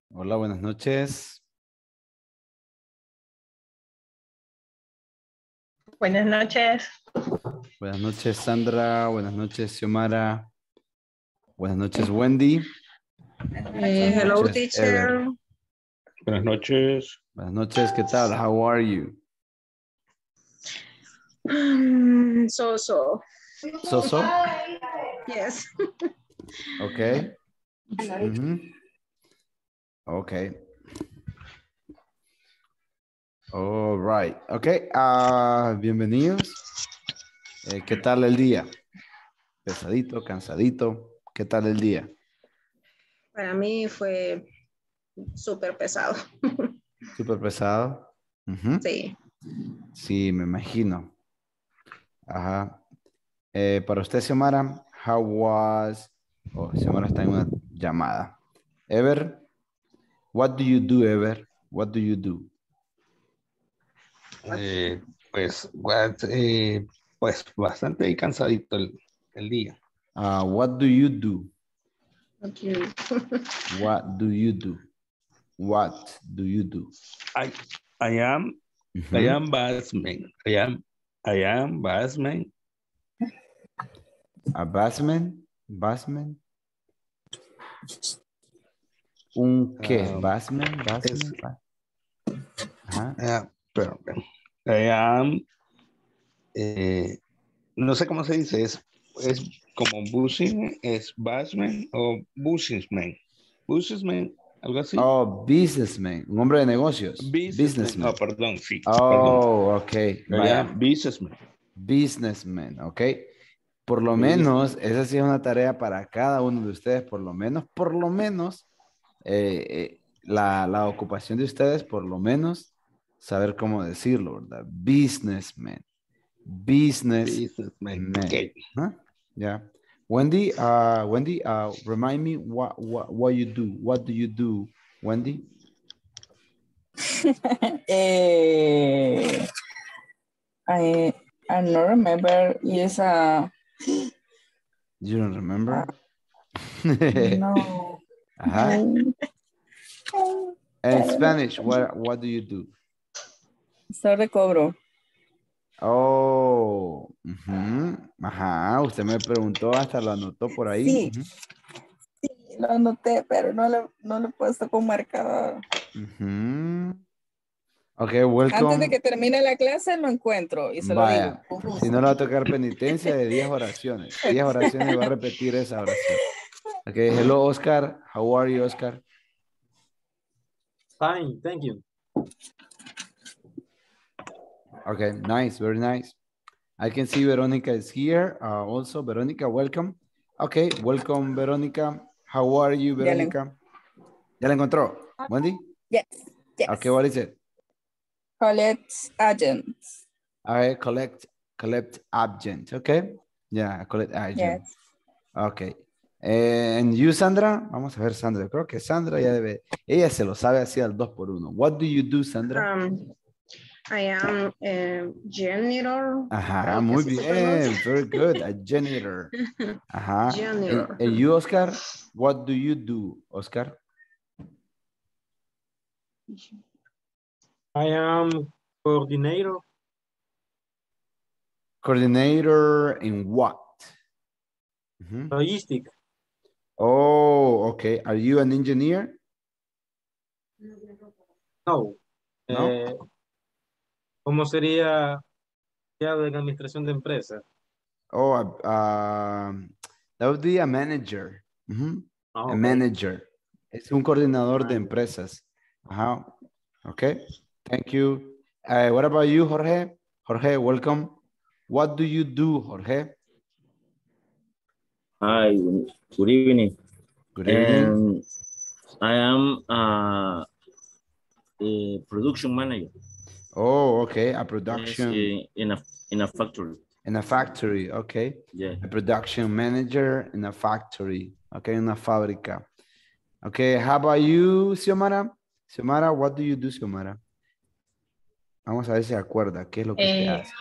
Hola, buenas noches. Buenas noches. Buenas noches, Sandra. Buenas noches, Xiomara. Buenas noches, Wendy. Buenas Hello, noches, Ever. teacher. Buenas noches. Buenas noches, ¿qué tal? How are you? So. So? Yes. Okay. Okay. All right. Okay. Bienvenidos. ¿Qué tal el día? Pesadito, cansadito. ¿Qué tal el día? Para mí fue súper pesado. Súper pesado. Sí. Sí, me imagino. Ajá. Para usted, Xiomara, how was... Oh, Xiomara está en una llamada. Ever, what do you do, Ever? What do you do? Pues bastante cansadito el día. What do you do? Okay. What do you do? What do you do? I am batsman. I am batsman. A batsman? Batsman? ¿Un qué? Batsman? Batsman? Ajá. Perdón. I am, no sé cómo se dice, es como bushing, es batsman o businessman. Businessman, algo así. Oh, businessman. Un hombre de negocios. Businessman. Oh, perdón, sí. Oh, ok. I Vaya. am businessman. Businessman, ok. Por lo Business. menos, esa sí es una tarea para cada uno de ustedes, por lo menos, la ocupación de ustedes, por lo menos, saber cómo decirlo, ¿verdad? Businessman. Businessman. Okay. Huh? Yeah. Wendy, remind me what you do. What do you do, Wendy? I don't remember. Yes, You don't remember? no. Ajá. And in Spanish, what do you do? Estoy recobro. Oh, ajá, usted me preguntó, hasta lo anotó por ahí. Sí, sí, lo anoté, pero no lo he puesto con marcador. Ok, welcome. Antes de que termine la clase lo encuentro y se lo digo. Si no le va a tocar penitencia de 10 oraciones. 10 oraciones y va a repetir esa oración. Ok, hello Oscar. How are you, Oscar? Fine, thank you. Okay, nice, very nice. I can see Veronica is here. Also, Veronica, welcome. Okay, welcome, Veronica. How are you, Veronica? ¿Ya la encontró? Wendy? Yes. Okay, what is it? Collect agents. I collect agent. Okay. Yeah, collect agent. Yes. Okay. And you, Sandra? Vamos a ver, Sandra. Creo que Sandra ya debe. Ella se lo sabe así al 2x1. What do you do, Sandra? I am a janitor. Ajá, muy bien. Very good. A janitor. Ajá. Janitor. And you, Oscar? What do you do, Oscar? I am coordinator. Coordinator in what? Logistic. Oh, okay. Are you an engineer? No. No. ¿Cómo sería ya en administración de empresas? Oh, that would be a manager. A manager. Es un coordinador de empresas. Ajá. Okay. Thank you. What about you, Jorge? Jorge, welcome. What do you do, Jorge? Hi, good evening. Good evening. And I am a production manager. Oh, okay. A production. In a factory. In a factory, okay. Yeah. A production manager in a factory. Okay, en una fábrica. Okay, how about you, Xiomara? Xiomara, what do you do, Xiomara? Vamos a ver si se acuerda qué es lo que usted hace.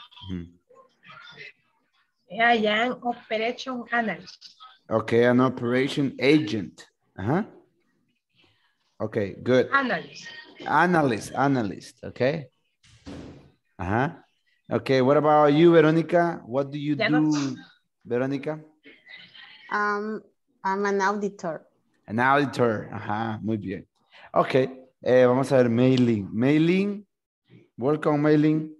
I am operation analyst. Okay, an operation agent. Ajá. Okay, good. Analyst. Analyst, okay. Okay, what about you, Veronica? What do you Ya do, no. Veronica? I'm an auditor. An auditor, muy bien. Okay, vamos a ver Mailing. Mailing, welcome Mailing.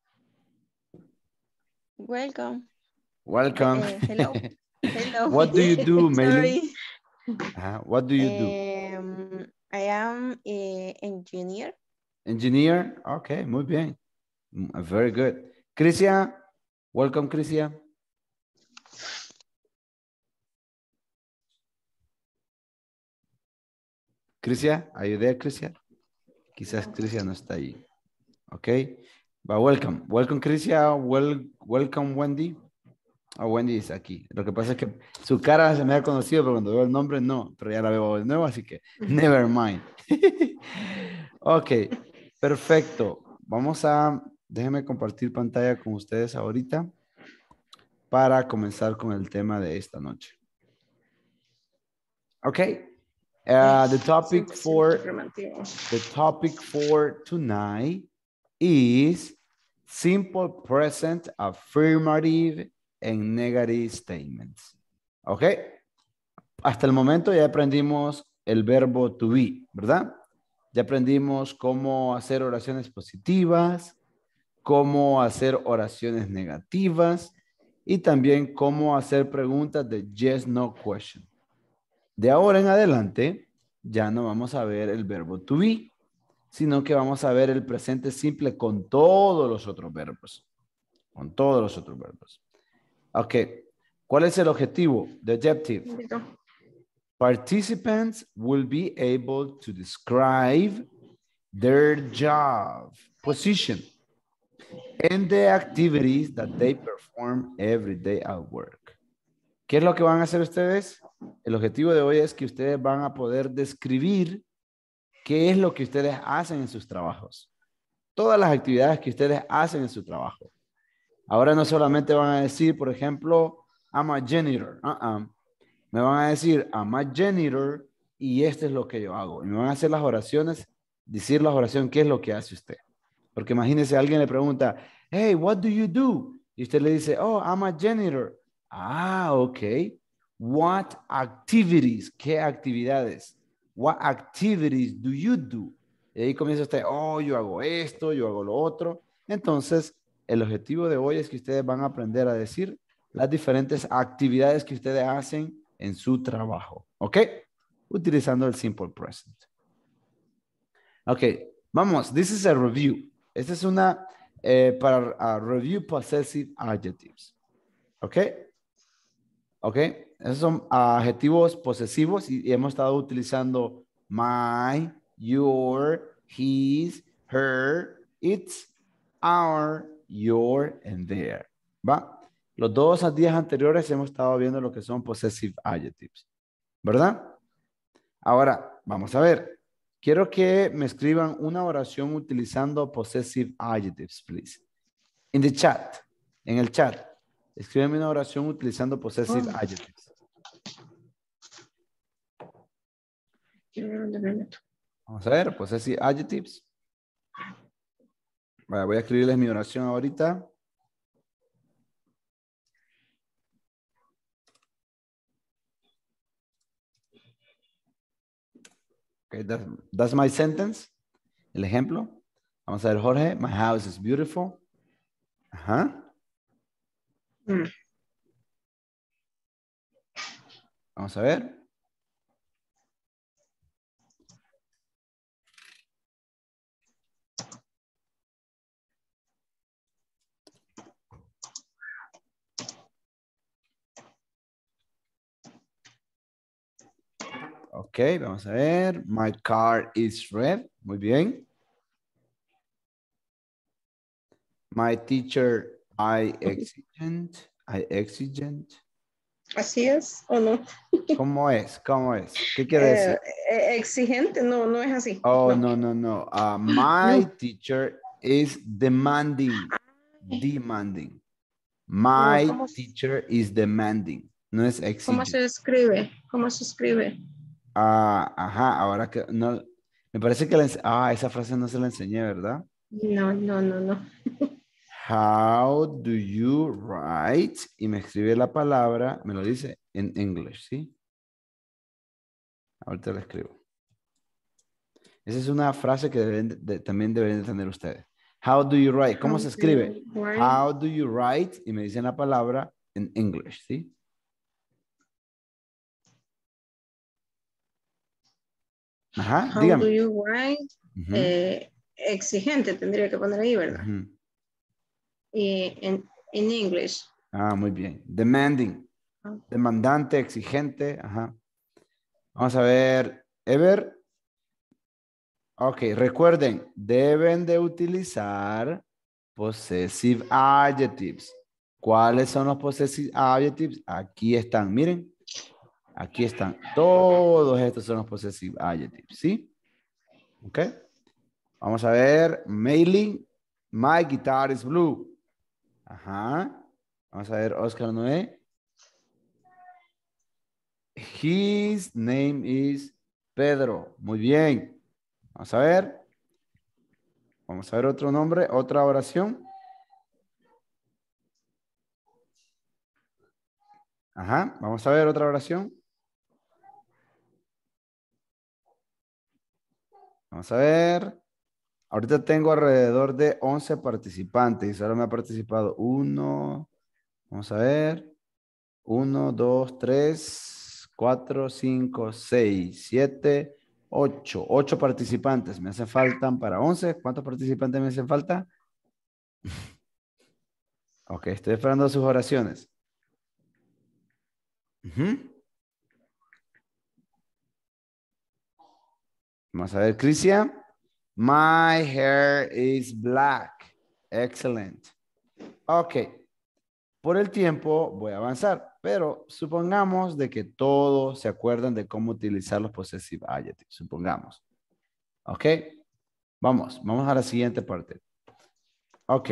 Welcome. Welcome. Hello. Hello. What do you do, Mailing? Sorry. What do you do? I am an engineer. Engineer, okay, muy bien. Very good. Crisia, welcome Crisia. Crisia, are you there, Crisia? Quizás Crisia no está ahí. Okay, but welcome. Welcome, Crisia. Welcome, Wendy. Oh, Wendy está aquí. Lo que pasa es que su cara se me ha conocido, pero cuando veo el nombre no, pero ya la veo de nuevo, así que never mind. Ok, perfecto. Déjenme compartir pantalla con ustedes ahorita para comenzar con el tema de esta noche. Ok. The topic for tonight is simple present affirmative and negative statements. Ok. Hasta el momento ya aprendimos el verbo to be, ¿verdad? Ya aprendimos cómo hacer oraciones positivas, cómo hacer oraciones negativas y también cómo hacer preguntas de yes, no question. De ahora en adelante ya no vamos a ver el verbo to be, sino que vamos a ver el presente simple con todos los otros verbos. Con todos los otros verbos. Ok. ¿Cuál es el objetivo? The objective. Participants will be able to describe their job position and the activities that they perform every day at work. ¿Qué es lo que van a hacer ustedes? El objetivo de hoy es que ustedes van a poder describir qué es lo que ustedes hacen en sus trabajos. Todas las actividades que ustedes hacen en su trabajo. Ahora no solamente van a decir, por ejemplo, I'm a janitor. Me van a decir, I'm a janitor y esto es lo que yo hago. Y me van a hacer las oraciones, decir las oraciones, qué es lo que hace usted. Porque imagínese, alguien le pregunta, hey, what do you do? Y usted le dice, oh, I'm a janitor. Ah, ok. What activities? ¿Qué actividades? What activities do you do? Y ahí comienza usted, oh, yo hago esto, yo hago lo otro. Entonces, el objetivo de hoy es que ustedes van a aprender a decir las diferentes actividades que ustedes hacen en su trabajo. ¿Ok? Utilizando el simple present. Ok, vamos. This is a review. Esta es una para review possessive adjectives. ¿Ok? ¿Ok? Esos son adjetivos posesivos y hemos estado utilizando my, your, his, her, its, our, your, and their. ¿Va? Los 2 días anteriores hemos estado viendo lo que son possessive adjectives. ¿Verdad? Ahora, vamos a ver. Quiero que me escriban una oración utilizando possessive adjectives, please. In the chat. En el chat. Escríbeme una oración utilizando possessive adjectives. Vamos a ver, possessive adjectives. Vale, voy a escribirles mi oración ahorita. Okay, that's my sentence. El ejemplo. Vamos a ver, Jorge. My house is beautiful. Ajá. Vamos a ver. Ok, vamos a ver. My car is red. Muy bien. My teacher, I exigent. Así es, ¿o no? ¿Cómo es? ¿Cómo es? ¿Qué quiere decir? Exigente, no es así. Oh, no. My teacher is demanding. Demanding. My teacher is demanding. No es exigent. ¿Cómo se escribe? Ajá, ahora que no, Me parece que esa frase no se la enseñé, ¿verdad? No, no, no, no. How do you write? Y me escribe la palabra, me lo dice en English, ¿sí? Ahorita la escribo. Esa es una frase que también deberían de tener ustedes. How do you write? ¿Cómo se escribe? How do you write? Y me dicen la palabra en English, ¿sí? Ajá, How dígame. do you write? Exigente tendría que poner ahí, ¿verdad? En English. Ah, muy bien. Demanding. Demandante, exigente. Ajá. Vamos a ver. Ever. Ok, recuerden, deben de utilizar possessive adjectives. ¿Cuáles son los possessive adjectives? Aquí están, miren. Aquí están. Todos estos son los possessive adjectives, ¿sí? Ok. Vamos a ver. Mailing. My guitar is blue. Ajá. Vamos a ver, Oscar Noé. His name is Pedro. Muy bien. Vamos a ver. Vamos a ver otro nombre, otra oración. Ajá. Vamos a ver otra oración. Vamos a ver. Ahorita tengo alrededor de 11 participantes y solo me ha participado uno. Vamos a ver. 1, 2, 3, 4, 5, 6, 7, 8. 8 participantes. Me hacen falta para 11. ¿Cuántos participantes me hacen falta? Ok, estoy esperando sus oraciones. Vamos a ver, Cristian. My hair is black. Excellent. Ok. Por el tiempo voy a avanzar, pero supongamos de que todos se acuerdan de cómo utilizar los possessive adjectives. Supongamos. Ok. Vamos a la siguiente parte. Ok.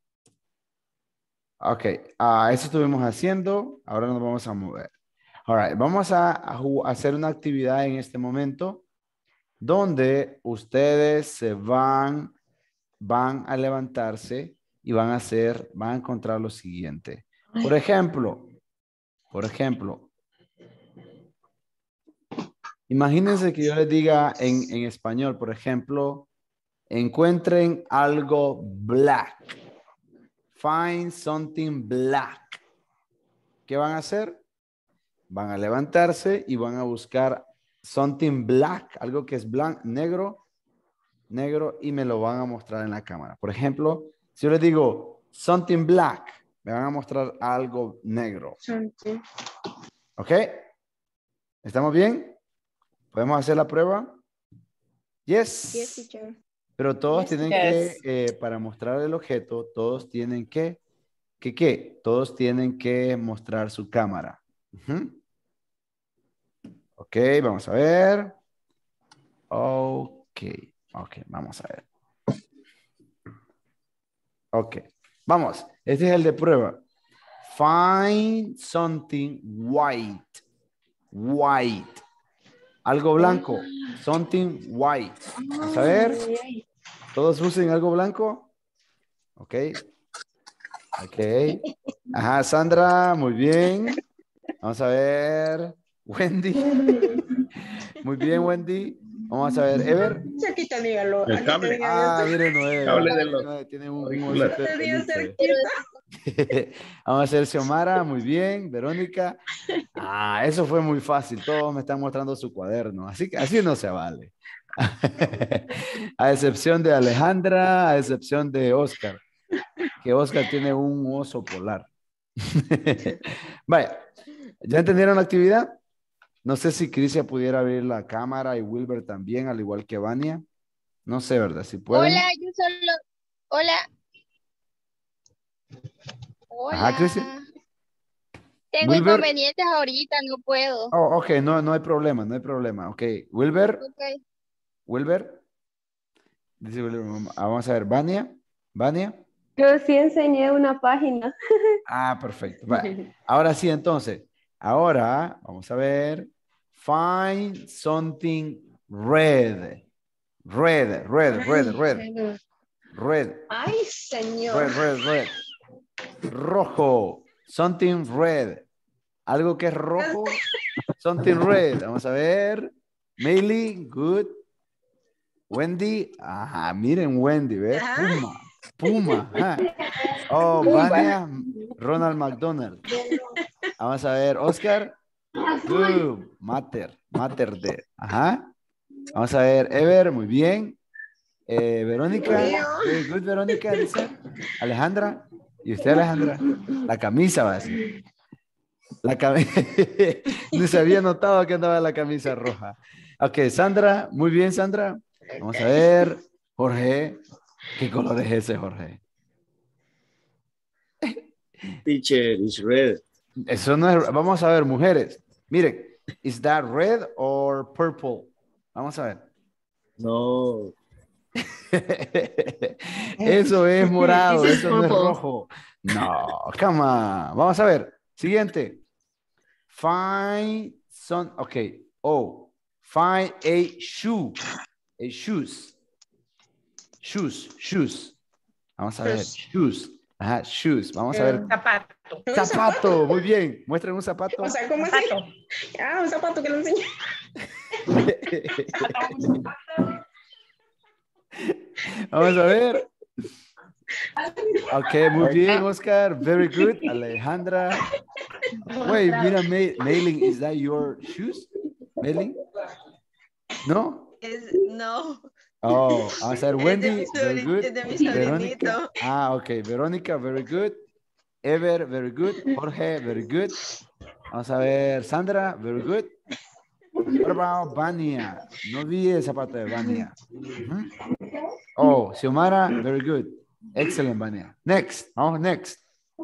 Ok. Eso estuvimos haciendo. Ahora nos vamos a mover. All right. Vamos a hacer una actividad en este momento donde ustedes se van a levantarse y van a encontrar lo siguiente. Por ejemplo, imagínense que yo les diga en español, por ejemplo, encuentren algo black. Find something black. ¿Qué van a hacer? Van a levantarse y van a buscar something black, algo que es blanco, negro, y me lo van a mostrar en la cámara. Por ejemplo, si yo les digo something black, me van a mostrar algo negro. ¿Ok? ¿Estamos bien? ¿Podemos hacer la prueba? Yes. Yes, teacher. Pero todos Yes, tienen que, para mostrar el objeto, todos tienen que, ¿qué? Todos tienen que mostrar su cámara. Ok, vamos a ver. Ok, vamos a ver. Ok, vamos. Este es el de prueba. Find something white. White. Algo blanco. Something white. Vamos a ver. ¿Todos usen algo blanco? Ok. Ok. Ajá, Sandra, muy bien. Vamos a ver. Wendy. Muy bien, Wendy. Vamos a ver. Ever. Cerquita, dígalo. El cable. Miren, Noé. Cable de los Tiene un auriculares. osito de peluche. Cerquita. Vamos a hacer Xiomara, muy bien. Verónica. Eso fue muy fácil. Todos me están mostrando su cuaderno. Así que así no se vale. A excepción de Alejandra, a excepción de Oscar. Que Oscar tiene un oso polar. Vaya. ¿Ya entendieron la actividad? No sé si Crisia pudiera abrir la cámara y Wilber también, al igual que Vania. No sé, ¿verdad? Si pueden. Hola, yo solo. Hola. Ajá, Crisia. Tengo Wilber. inconvenientes ahorita, no puedo. Oh, ok, no hay problema, no hay problema. Ok, Wilber. Okay. Wilber. Dice Wilber, vamos a ver, Vania. Yo sí enseñé una página. Perfecto. Vale. Ahora sí, entonces. Ahora, vamos a ver. Find something red. Red, red, red, red. Red. Ay, señor. Red. Rojo. Something red. Algo que es rojo. Something red. Vamos a ver. Meili, good. Wendy. Ajá, miren Wendy, ¿ves? Puma. Ajá. Oh, Vania, Ronald McDonald. Vamos a ver, Oscar. Good. Mater de. Ajá. Vamos a ver, Ever, muy bien. Verónica. Good, Verónica, dice. Alejandra. ¿Y usted, Alejandra? La camisa va a decir. La camisa. No se había notado que andaba la camisa roja. Ok, Sandra. Muy bien, Sandra. Vamos a ver. Jorge. ¿Qué color es ese, Jorge? Teacher is red. Eso no es. Vamos a ver, mujeres. Miren. ¿Is that red or purple? Vamos a ver. No. Eso es morado, eso no es rojo. No, come on. Vamos a ver. Siguiente. Find some, ok. Oh, find a shoe. A shoes. Shoes. Vamos a ver. Shoes. Ajá, shoes. Vamos a ver. Zapato. Muy bien. Muestren un zapato. O sea, ¿cómo así? Ah, un zapato que lo enseñé. Vamos a ver. Ok, muy bien, Oscar. Very good. Alejandra. Wait, mira, Mailing, is that your shoes? Mailing? No? No. Oh, vamos a ver, Wendy. Very good. Es de mi Verónica. sobrinito. Ah, ok. Verónica, very good. Ever, very good. Jorge, very good. Vamos a ver, Sandra, very good. What about Vania? No vi el zapato de Vania. Oh, Xiomara, very good. Excellent, Vania. Next. Vamos, next.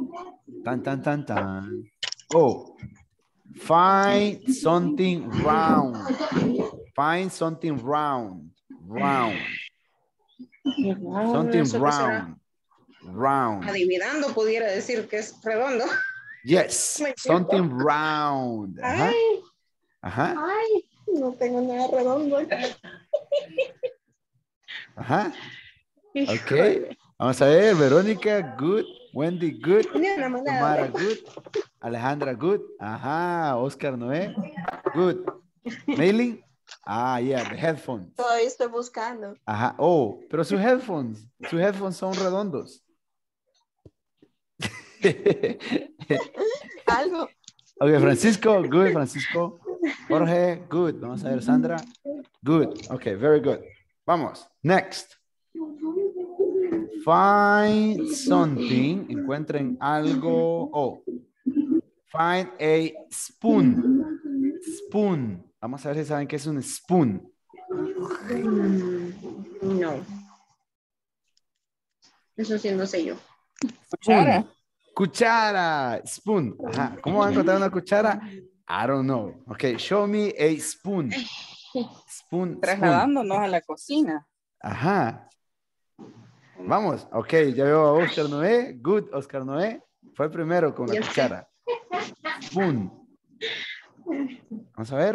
Tan. Oh. Find something round. Find something round. Something round. Adivinando pudiera decir que es redondo. Yes. Something round. Ajá. Ay, no tengo nada redondo. Ajá. Ok. Vamos a ver. Verónica, good. Wendy, good. Tamara, good. Alejandra, good. Ajá. Oscar Noé, good. Mailing. Ah, yeah, the headphones. Todavía estoy buscando. Ajá. Oh, pero sus headphones son redondos. Algo. Ok, Francisco, good, Francisco. Jorge, good. Vamos a ver, Sandra. Good. Ok, very good. Vamos. Next. Find something. Encuentren algo. Oh. Find a spoon. Spoon. Vamos a ver si saben qué es un spoon. No. Eso sí no sé yo. Cuchara. Cuchara. Spoon. Ajá. ¿Cómo van a encontrar una cuchara? I don't know. Ok, show me a spoon. Spoon. Trasladándonos a la cocina. Ajá. Vamos. Ok, ya veo a Oscar Noé. Good, Oscar Noé. Fue el primero con la cuchara. Spoon. Vamos a ver.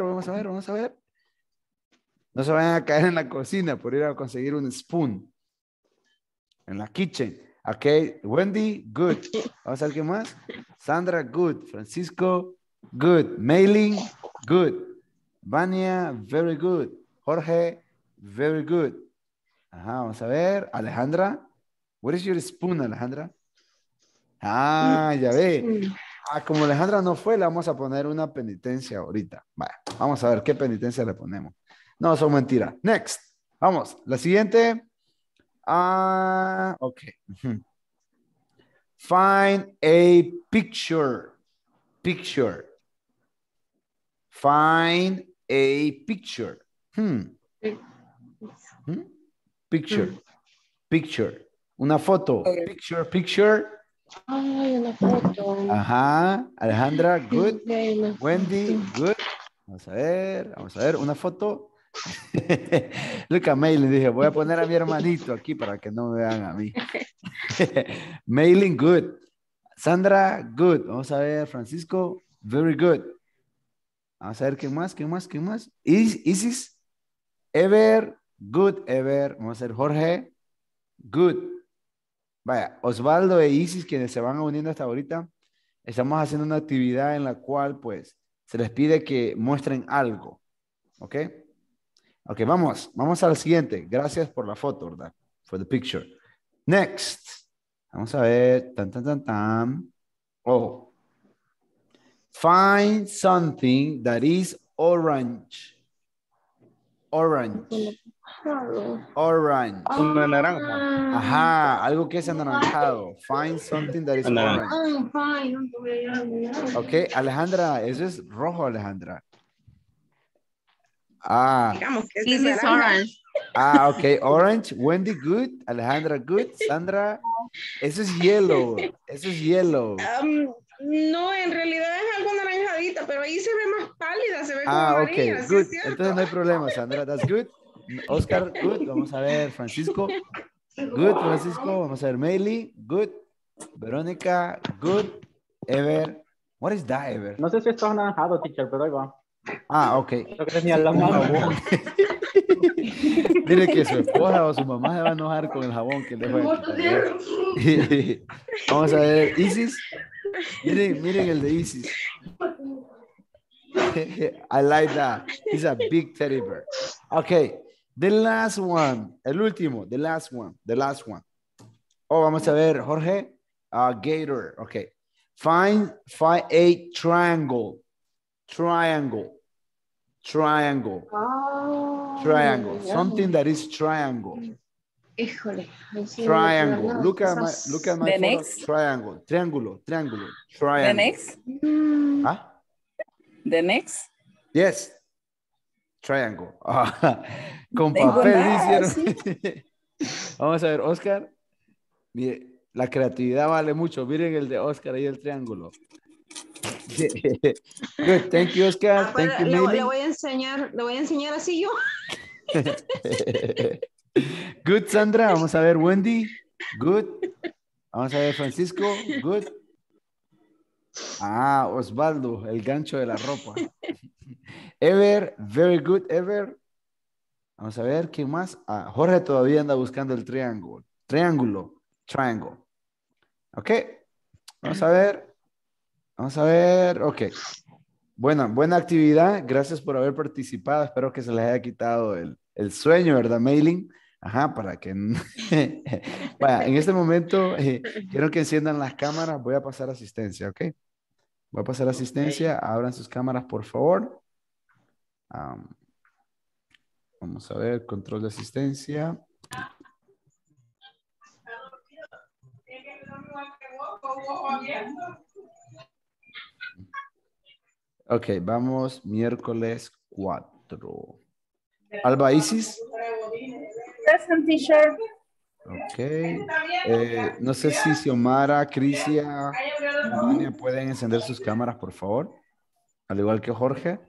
No se vayan a caer en la cocina por ir a conseguir un spoon. En la kitchen. Ok, Wendy, good. Vamos a ver qué más. Sandra, good. Francisco, good. Mailing, good. Vania, very good. Jorge, very good. Ajá, vamos a ver. Alejandra, what is your spoon, Alejandra? Ah, ya ve. Ah, como Alejandra no fue, le vamos a poner una penitencia ahorita. Vale, vamos a ver qué penitencia le ponemos. No, son mentiras. Next. Vamos, la siguiente. Ok. Find a picture. Find a picture. Picture. Una foto. Picture. Ay, una foto. Ajá. Alejandra, good. Wendy, good. Vamos a ver. Una foto. Look at May, le dije, voy a poner a mi hermanito aquí para que no me vean a mí. Mailing, good. Sandra, good. Vamos a ver, Francisco, very good. Vamos a ver, ¿qué más? Isis, Ever, Good, Ever. Vamos a hacer Jorge. Good. Vaya, Osvaldo e Isis, quienes se van uniendo hasta ahorita, estamos haciendo una actividad en la cual, pues, se les pide que muestren algo. ¿Ok? Ok, vamos al siguiente. Gracias por la foto, ¿verdad? For the picture. Next. Vamos a ver. Tan, tan, tan, tan. Oh. Find something that is orange. Orange. Orange. Una naranja. Ajá, algo que es anaranjado. Find something that is Anaranja. orange. Ok, Alejandra, eso es rojo, Alejandra. Ah, Digamos que This es is naranja. orange. ok, orange. Wendy, good. Alejandra, good. Sandra, eso es yellow. Eso es yellow. No, en realidad es algo naranjadita, pero ahí se ve más pálida, se ve como Ok, amarilla, sí good. es cierto. Entonces no hay problema, Sandra. That's good. Oscar, good. Vamos a ver, Francisco. Good, Francisco. Vamos a ver, Meili. Good. Verónica, good. Ever. What is that, Ever? No sé si esto es anaranjado, teacher, pero ahí va. Ok. Creo que tenía la Un mano. jabón. Dile que su esposa o su mamá se va a enojar con el jabón que le fue a quitar. Vamos a ver, Isis. Miren el de Isis. I like that. He's a big teddy bear. Okay, the last one. El último, the last one. Oh, vamos a ver, Jorge. Gator. Okay. Find a triangle. Triangle. Something that is triangle. Híjole. Triangle. Look at my The photo. next. Triangle. Triangle. The Triangle. next. ¿Ah? The next. Yes. Triangle. Con Tengo papel nada, hicieron. Vamos a ver, Oscar. Mire, la creatividad vale mucho. Miren el de Oscar ahí, el triángulo. Good. Thank you, Oscar. Thank you, Le Meili. voy a enseñar así yo. Good, Sandra. Vamos a ver, Wendy. Good. Vamos a ver, Francisco. Good. Osvaldo, el gancho de la ropa. Ever, very good, Ever. Vamos a ver, ¿quién más? Jorge todavía anda buscando el triángulo. Triangle. Ok. Vamos a ver. Ok. Buena actividad. Gracias por haber participado. Espero que se les haya quitado el sueño, ¿verdad, Mailing? Ajá, para que... Vaya, en este momento quiero que enciendan las cámaras. Voy a pasar asistencia, ¿ok? Voy a pasar asistencia. Abran sus cámaras, por favor. Vamos a ver, control de asistencia. Ok, vamos miércoles 4. Alba Isis. Present, teacher. Ok. No sé si Xiomara, Crisia, Vania pueden encender sus cámaras, por favor. Al igual que Jorge.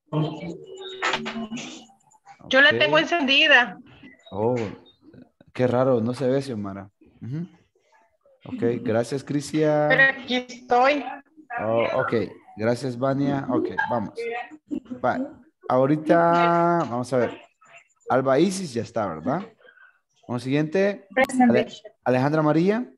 Yo la Ok. tengo encendida. Oh, qué raro, no se ve, Xiomara. Ok, gracias, Crisia. Pero aquí estoy. Oh, ok, gracias, Vania. Ok, vamos. Ahorita, vamos a ver. Alba Isis ya está, ¿verdad? Vamos, siguiente. Alejandra María.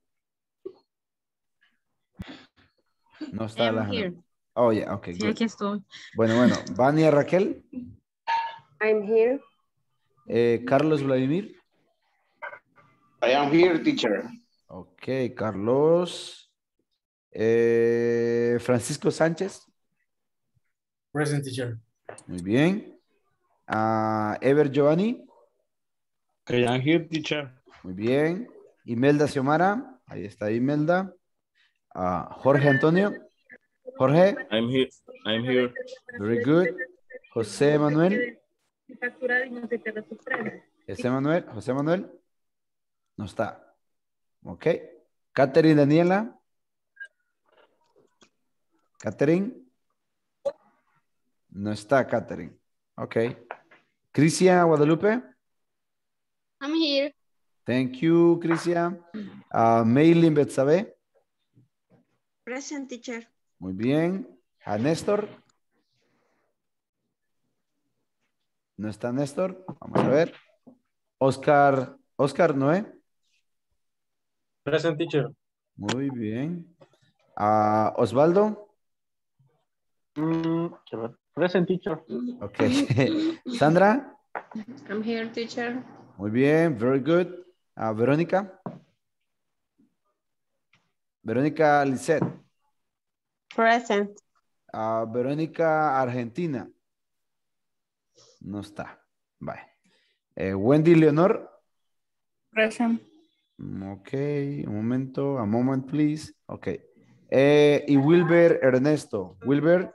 No está Alejandra. Oh, yeah, ok. Sí, aquí estoy. Bueno. Vania Raquel. I'm here. Carlos Vladimir. I am here, teacher. Ok, Carlos. Francisco Sánchez. Present, teacher. Muy bien. Ever Giovanni. I am here, teacher. Muy bien. Imelda Xiomara. Ahí está Imelda. Jorge Antonio. Jorge. I'm here. Very good. José Manuel. José Manuel. No está. Ok. Catherine Daniela. Catherine. No está Catherine. Ok. Crisia Guadalupe. I'm here. Thank you, Crisia. Maylin Betsabe. Present, teacher. Muy bien. Néstor. No está Néstor. Vamos a ver. Oscar Noé. Present, teacher. Muy bien. Osvaldo. Present, teacher. Ok. Sandra. I'm here, teacher. Muy bien, very good. Verónica. Verónica Lisset. Present. Verónica Argentina. No está. Bye. Wendy Leonor. Present. Ok, un momento. A moment, please. Ok. Y Wilber Ernesto. Wilber.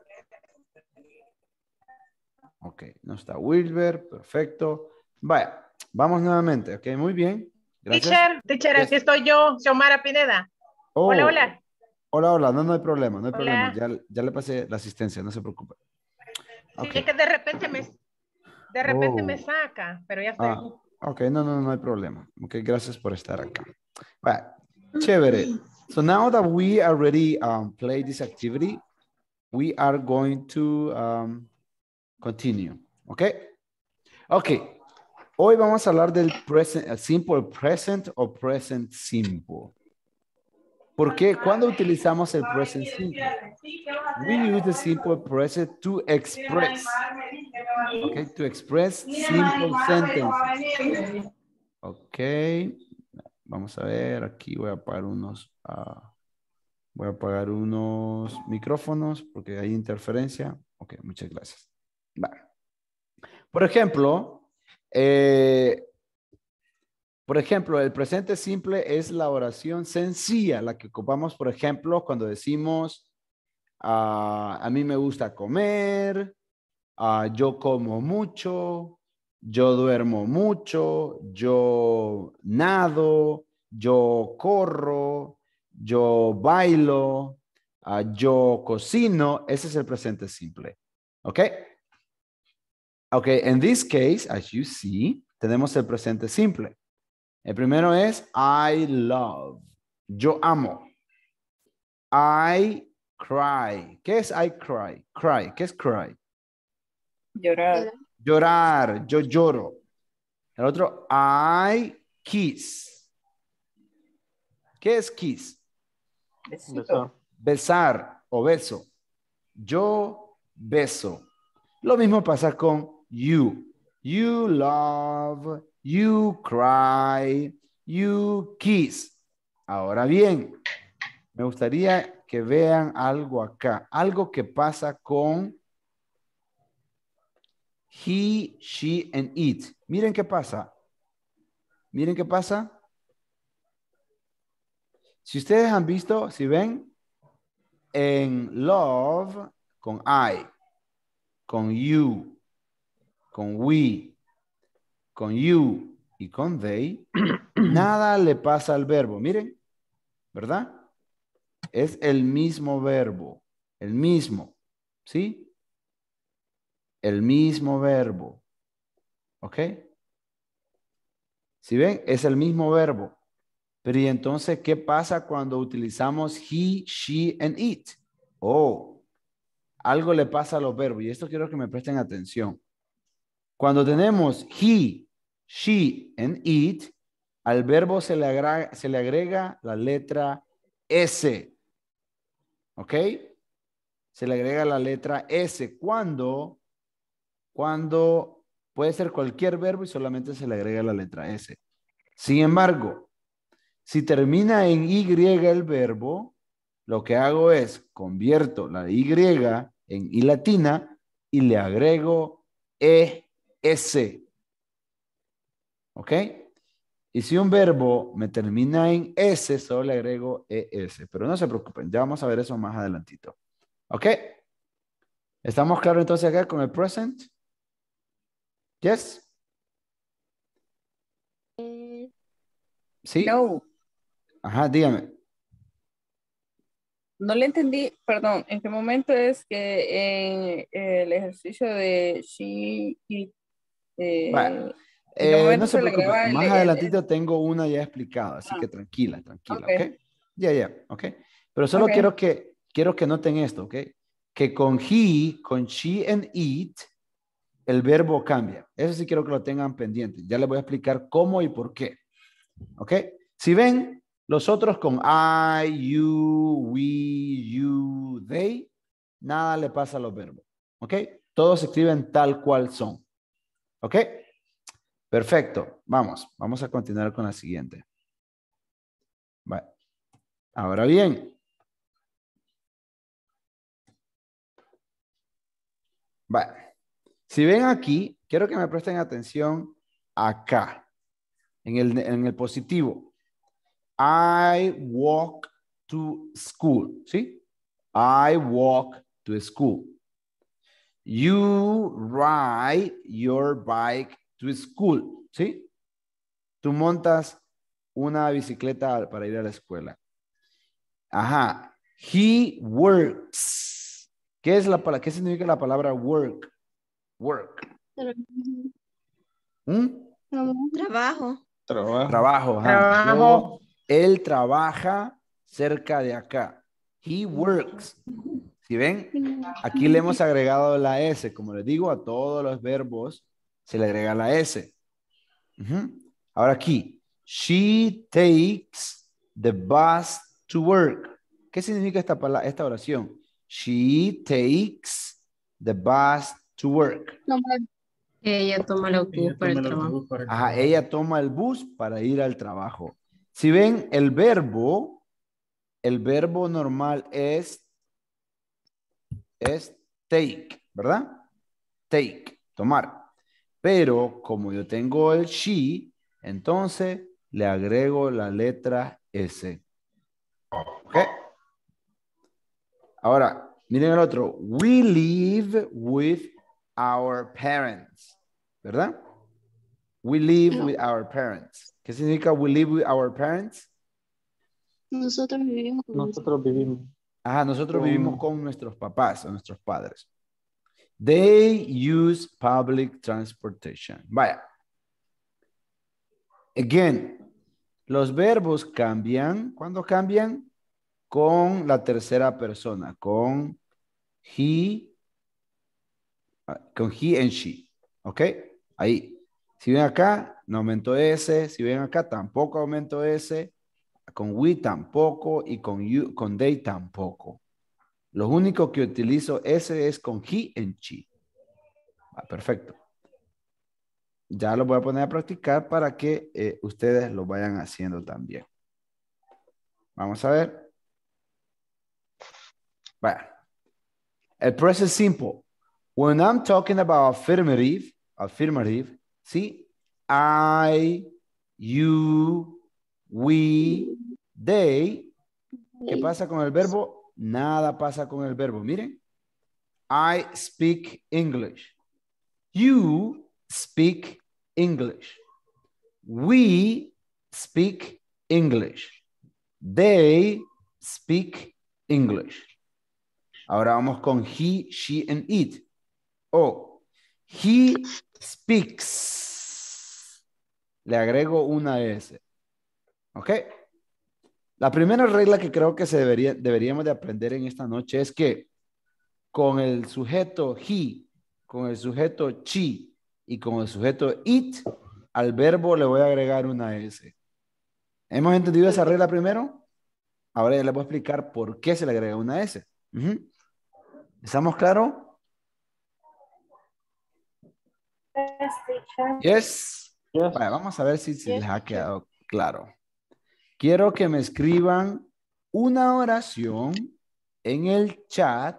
Ok, no está Wilber. Perfecto. Vaya, vamos nuevamente. Ok, muy bien. Gracias. Teacher, Yes. aquí estoy yo, Xiomara Pineda. Oh, Hola. Hola, no hay problema, no hay Hola. problema. Ya le pasé la asistencia, no se preocupe. Sí, Ok. es que de repente me saca, pero ya estoy. Ok, no hay problema. Ok, gracias por estar acá. Vale, chévere. So now that we already played this activity, we are going to continue. Ok. Ok. Hoy vamos a hablar del simple present o present simple. ¿Por qué? ¿Cuándo utilizamos el present simple? We use the simple present to express. Okay, to express simple sentences. Ok. Vamos a ver, aquí voy a apagar unos micrófonos porque hay interferencia. Ok, muchas gracias. Vale. Por ejemplo, el presente simple es la oración sencilla, la que ocupamos, por ejemplo, cuando decimos, a mí me gusta comer, yo como mucho, yo duermo mucho, yo nado, yo corro, yo bailo, yo cocino. Ese es el presente simple. ¿Ok? Ok, in this case, as you see, tenemos el presente simple. El primero es I love. Yo amo. I cry. ¿Qué es I cry? Cry. ¿Qué es cry? Llorar. Llorar. Yo lloro. El otro, I kiss. ¿Qué es kiss? Besito. Besar o beso. Yo beso. Lo mismo pasa con you. You love. You cry. You kiss. Ahora bien, me gustaría que vean algo acá. Algo que pasa con he, she, and it. Miren qué pasa. Miren qué pasa. Si ustedes han visto, si ven, en love, con I, con you, con we, con you y con they, nada le pasa al verbo. Miren, ¿verdad? Es el mismo verbo. El mismo. ¿Sí? El mismo verbo. ¿Ok? Si ven, es el mismo verbo. Pero ¿y entonces qué pasa cuando utilizamos he, she, and it? Oh, algo le pasa a los verbos. Y esto quiero que me presten atención. Cuando tenemos he, she, and it, al verbo se le agrega la letra S. ¿Ok? Se le agrega la letra S. Cuando puede ser cualquier verbo y solamente se le agrega la letra S. Sin embargo, si termina en Y el verbo, lo que hago es convierto la Y en I latina y le agrego ES. ¿Ok? Y si un verbo me termina en S, solo le agrego ES. Pero no se preocupen, ya vamos a ver eso más adelantito. ¿Ok? ¿Estamos claros entonces acá con el present? ¿Yes? ¿Sí? No. Ajá, dígame. No le entendí, perdón, ¿en qué momento es que en el ejercicio de she, it, Bueno, en qué momento no se se le preocupe, agrega más adelantito tengo una ya explicada, así que tranquila, ¿ok? Ya, ¿ok? Pero solo quiero que noten esto, ¿ok? Que con he, con she and it, el verbo cambia. Eso sí quiero que lo tengan pendiente. Ya les voy a explicar cómo y por qué. ¿Ok? Si ven, los otros con I, you, we, you, they, nada le pasa a los verbos. ¿Ok? Todos se escriben tal cual son. ¿Ok? Perfecto. Vamos a continuar con la siguiente. Vale. Ahora bien. Vale. Si ven aquí, quiero que me presten atención acá, en el positivo. I walk to school, ¿sí? I walk to school. You ride your bike to school, ¿sí? Tú montas una bicicleta para ir a la escuela. Ajá. He works. ¿Qué significa la palabra work? Work. ¿Mm? Trabajo. Trabajo. Ajá. Trabajo. Él trabaja cerca de acá. He works. ¿Sí ven? Aquí le hemos agregado la S. Como les digo, a todos los verbos se le agrega la S. Ahora aquí. She takes the bus to work. ¿Qué significa esta oración? She takes the bus to work. Ella toma el autobús para el trabajo. Ajá, ella toma el bus para ir al trabajo. Si ven, el verbo normal es take, ¿verdad? Take, tomar. Pero como yo tengo el she, entonces le agrego la letra S. ¿Ok? Ahora, miren el otro. We live with our parents. ¿Verdad? We live with our parents. ¿Qué significa we live with our parents? Nosotros vivimos Nosotros vivimos con nuestros papás o nuestros padres. They use public transportation. Vaya. Again, los verbos cambian. ¿Cuándo cambian? Con la tercera persona, con he and she. ¿Ok? Ahí. Si ven acá, no aumento S. Si ven acá, tampoco aumento S. Con we tampoco. Y con they tampoco. Lo único que utilizo S es con he and she. Perfecto. Ya lo voy a poner a practicar para que ustedes lo vayan haciendo también. Vamos a ver. Bueno. El present simple. When I'm talking about affirmative, ¿sí? I, you, we, they. ¿Qué pasa con el verbo? Nada pasa con el verbo. Miren. I speak English. You speak English. We speak English. They speak English. Ahora vamos con he, she, and it. He speaks. Le agrego una S. ¿Ok? La primera regla que creo que deberíamos de aprender en esta noche es que con el sujeto he, con el sujeto she y con el sujeto it, al verbo le voy a agregar una S. ¿Hemos entendido esa regla primero? Ahora ya les voy a explicar por qué se le agrega una S. ¿Estamos claros? Yes. Vale, vamos a ver si les ha quedado claro. Quiero que me escriban una oración en el chat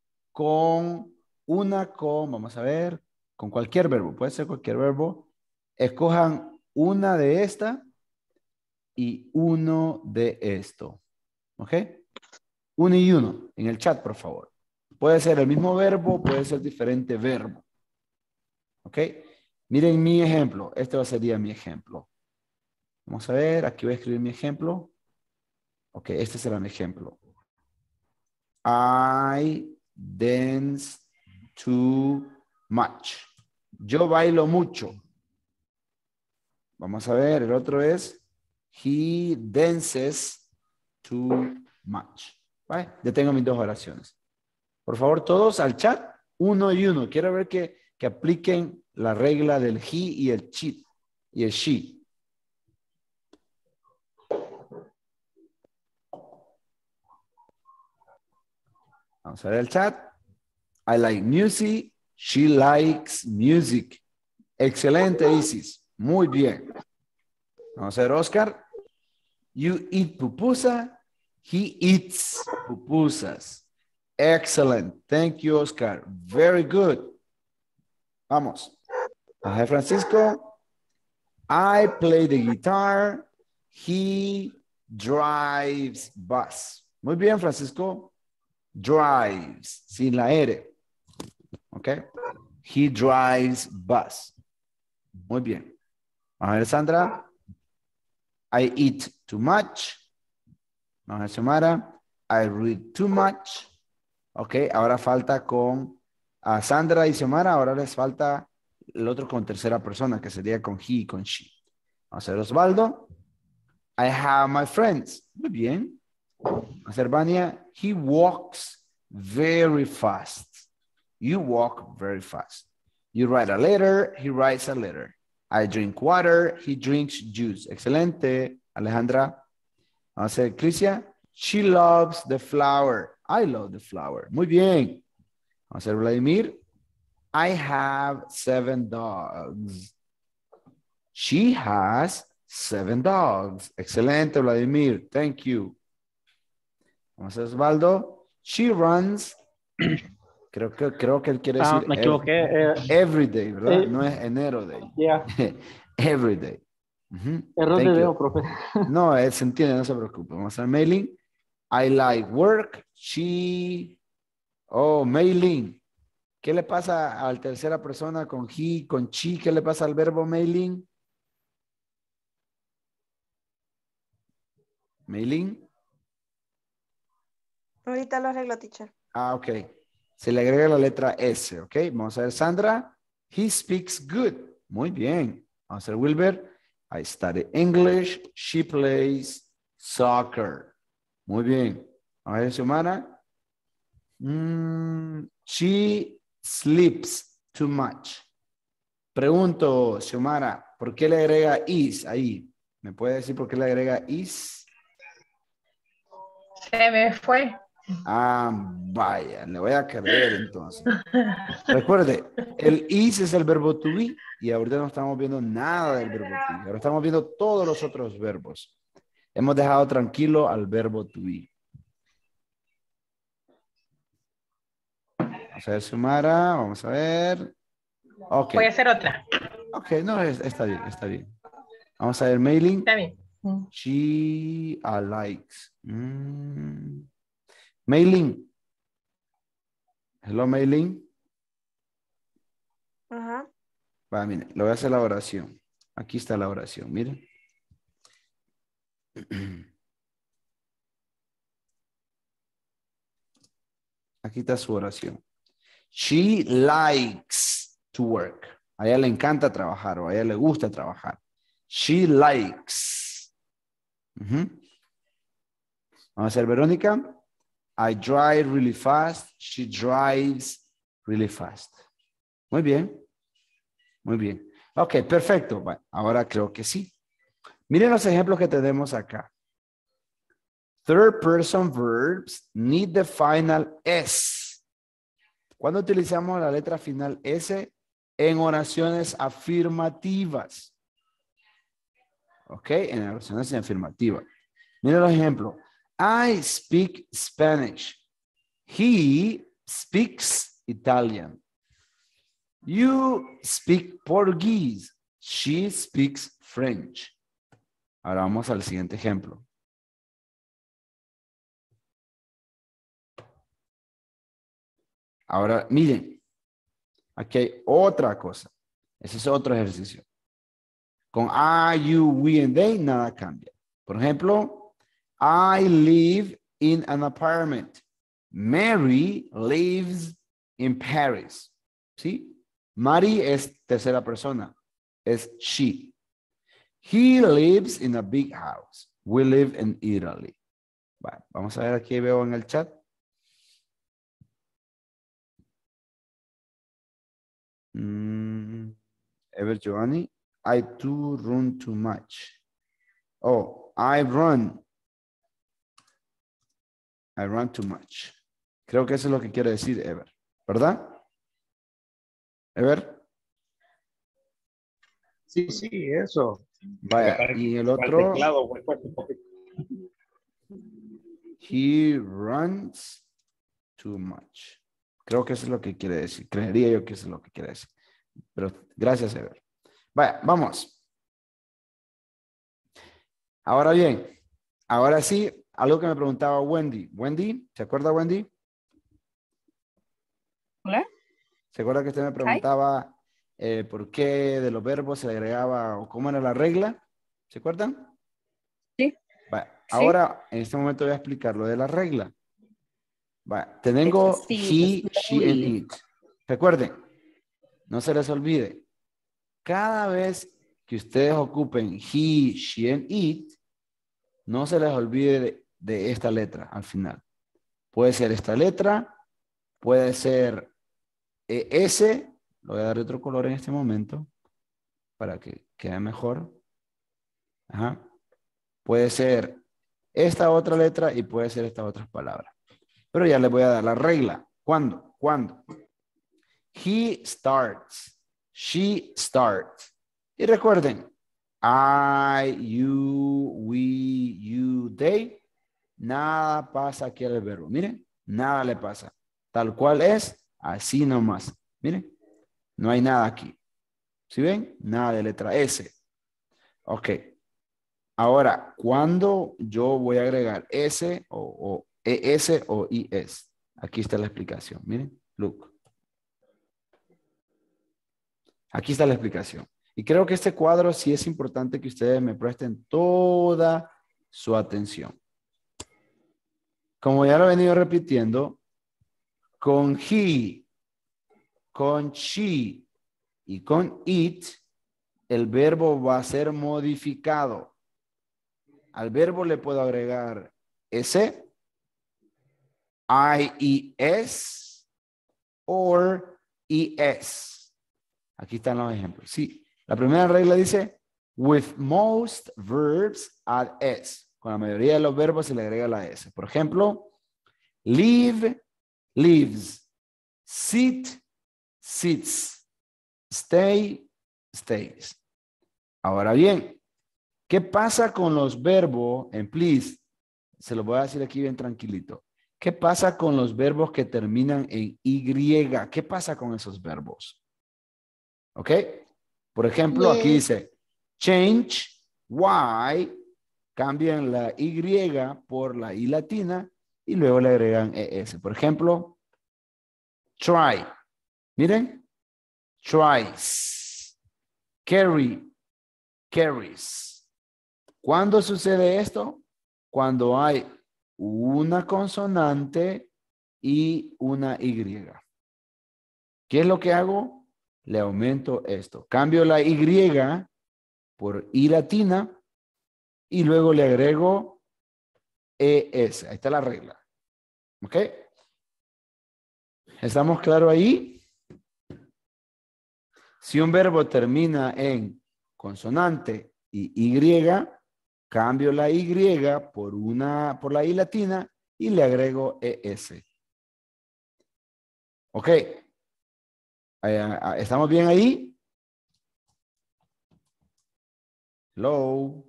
vamos a ver, con cualquier verbo. Puede ser cualquier verbo. Escojan una de esta y uno de esto. ¿Ok? Uno y uno en el chat, por favor. Puede ser el mismo verbo, puede ser diferente verbo. ¿Ok? Miren mi ejemplo. Este sería mi ejemplo. Vamos a ver, aquí voy a escribir mi ejemplo. Ok, este será mi ejemplo. I dance too much. Yo bailo mucho. Vamos a ver, el otro es he dances too much. ¿Vale? Ya tengo mis dos oraciones. Por favor, todos al chat, uno y uno. Quiero ver que que apliquen la regla del he y el she. Y el she. Vamos a ver el chat. I like music. She likes music. Excelente, Isis. Muy bien. Vamos a ver, Oscar. You eat pupusa. He eats pupusas. Excellent. Thank you, Oscar. Very good. Vamos. Ajá, Francisco. I play the guitar. He drives bus. Muy bien, Francisco. Drives. Sin la R. Ok. He drives bus. Muy bien. A ver, Sandra. I eat too much. A ver, Xiomara. I read too much. Ok, ahora falta con a Sandra y Xiomara. Ahora les falta el otro con tercera persona, que sería con he y con she. Vamos a ver, Osvaldo. I have my friends. Muy bien. Vamos a ver, Vania. He walks very fast. You walk very fast. You write a letter. He writes a letter. I drink water. He drinks juice. Excelente. Alejandra. Vamos a ver, Crisia. She loves the flower. I love the flower. Muy bien. Vamos a ver, Vladimir. I have 7 dogs. She has 7 dogs. Excelente, Vladimir. Thank you. Vamos a ver, Osvaldo. She runs. Creo que él quiere decir me equivoqué. every day, ¿verdad? No es enero day. Yeah. Every day. Error de dedo, profe. No, se entiende, no se preocupe. Vamos a ver, Mailing. I like work. She. Oh, Mailing. ¿Qué le pasa a la tercera persona con he, con she? ¿Qué le pasa al verbo Mailing? Mailing. Ahorita lo arreglo, teacher. Ah, ok. Se le agrega la letra S, ok. Vamos a ver, Sandra. He speaks good. Muy bien. Vamos a ver, Wilber. I study English. She plays soccer. Muy bien. A ver, Xiomara. She sleeps too much. Pregunto, Xiomara, ¿por qué le agrega is ahí? ¿Me puede decir por qué le agrega is? Se me fue. Ah, vaya, le voy a creer entonces. Recuerde, el is es el verbo to be y ahorita no estamos viendo nada del verbo to be. Ahora estamos viendo todos los otros verbos. Hemos dejado tranquilo al verbo to be. Vamos a ver, Xiomara, vamos a ver. Ok. Voy a hacer otra. Ok, no, está bien, está bien. Vamos a ver, Mailing. Está bien. She likes. Mailing. Hello, Mailing. Ajá. Va, mire, le voy a hacer la oración. Aquí está la oración, miren. Aquí está su oración. She likes to work. A ella le encanta trabajar o a ella le gusta trabajar. She likes. Vamos a hacer Verónica. I drive really fast. She drives really fast. Muy bien. Muy bien. Ok, perfecto. Bueno, ahora creo que sí. Miren los ejemplos que tenemos acá. Third person verbs need the final S. ¿Cuándo utilizamos la letra final S? En oraciones afirmativas. Ok, en oraciones afirmativas. Miren los ejemplos. I speak Spanish. He speaks Italian. You speak Portuguese. She speaks French. Ahora vamos al siguiente ejemplo. Ahora, miren. Aquí hay otra cosa. Ese es otro ejercicio. Con I, you, we, and they, nada cambia. Por ejemplo, I live in an apartment. Mary lives in Paris. ¿Sí? Mary es tercera persona. Es she. He lives in a big house. We live in Italy. Bueno, vamos a ver aquí, veo en el chat. Ever Giovanni. I do run too much. Oh, I run too much. Creo que eso es lo que quiere decir Ever, ¿verdad? Ever. Sí, eso. Vaya, y el otro. He runs too much. Creo que eso es lo que quiere decir. Creería yo que eso es lo que quiere decir. Pero gracias, Ever. Vaya, vamos. Ahora bien, ahora sí, algo que me preguntaba Wendy. Wendy, ¿se acuerda, Wendy? Hola. ¿Se acuerda que usted me preguntaba por qué de los verbos se le agregaba o cómo era la regla? ¿Se acuerdan? Sí. Vaya, ahora, en este momento voy a explicar lo de la regla. Vaya, tengo he, she, and it. Recuerden, no se les olvide. Cada vez que ustedes ocupen he, she, and it, no se les olvide de esta letra al final. Puede ser esta letra, puede ser S, lo voy a dar otro color en este momento para que quede mejor. Ajá. Puede ser esta otra letra y puede ser estas otras palabras. Pero ya les voy a dar la regla. ¿Cuándo? ¿Cuándo? He starts. She starts. Y recuerden, I, you, we, you, they. Nada pasa aquí al verbo. Miren, nada le pasa. Tal cual es, así nomás. Miren, no hay nada aquí. ¿Sí ven? Nada de letra S. Ok. Ahora, ¿cuándo yo voy a agregar S o ES o IS? Aquí está la explicación. Miren, look. Aquí está la explicación. Y creo que este cuadro sí es importante que ustedes me presten toda su atención. Como ya lo he venido repitiendo, con he, con she y con it, el verbo va a ser modificado. Al verbo le puedo agregar S, IES o ES. Aquí están los ejemplos. Sí, la primera regla dice, with most verbs add S. Con la mayoría de los verbos se le agrega la S. Por ejemplo, live, lives. Sit, sits. Stay, stays. Ahora bien, ¿qué pasa con los verbos en please? Se lo voy a decir aquí bien tranquilito. ¿Qué pasa con los verbos que terminan en Y? ¿Qué pasa con esos verbos? ¿Ok? Por ejemplo, aquí dice change, Y, cambian la Y por la I latina y luego le agregan ES. Por ejemplo, try. Miren, tries. Carry, carries. ¿Cuándo sucede esto? Cuando hay una consonante y una Y. ¿Qué es lo que hago? Le aumento esto. Cambio la Y por I latina y luego le agrego ES. Ahí está la regla. ¿Ok? ¿Estamos claros ahí? Si un verbo termina en consonante y Y, cambio la Y por la I latina y le agrego ES. ¿Ok? ¿Estamos bien ahí? Hello.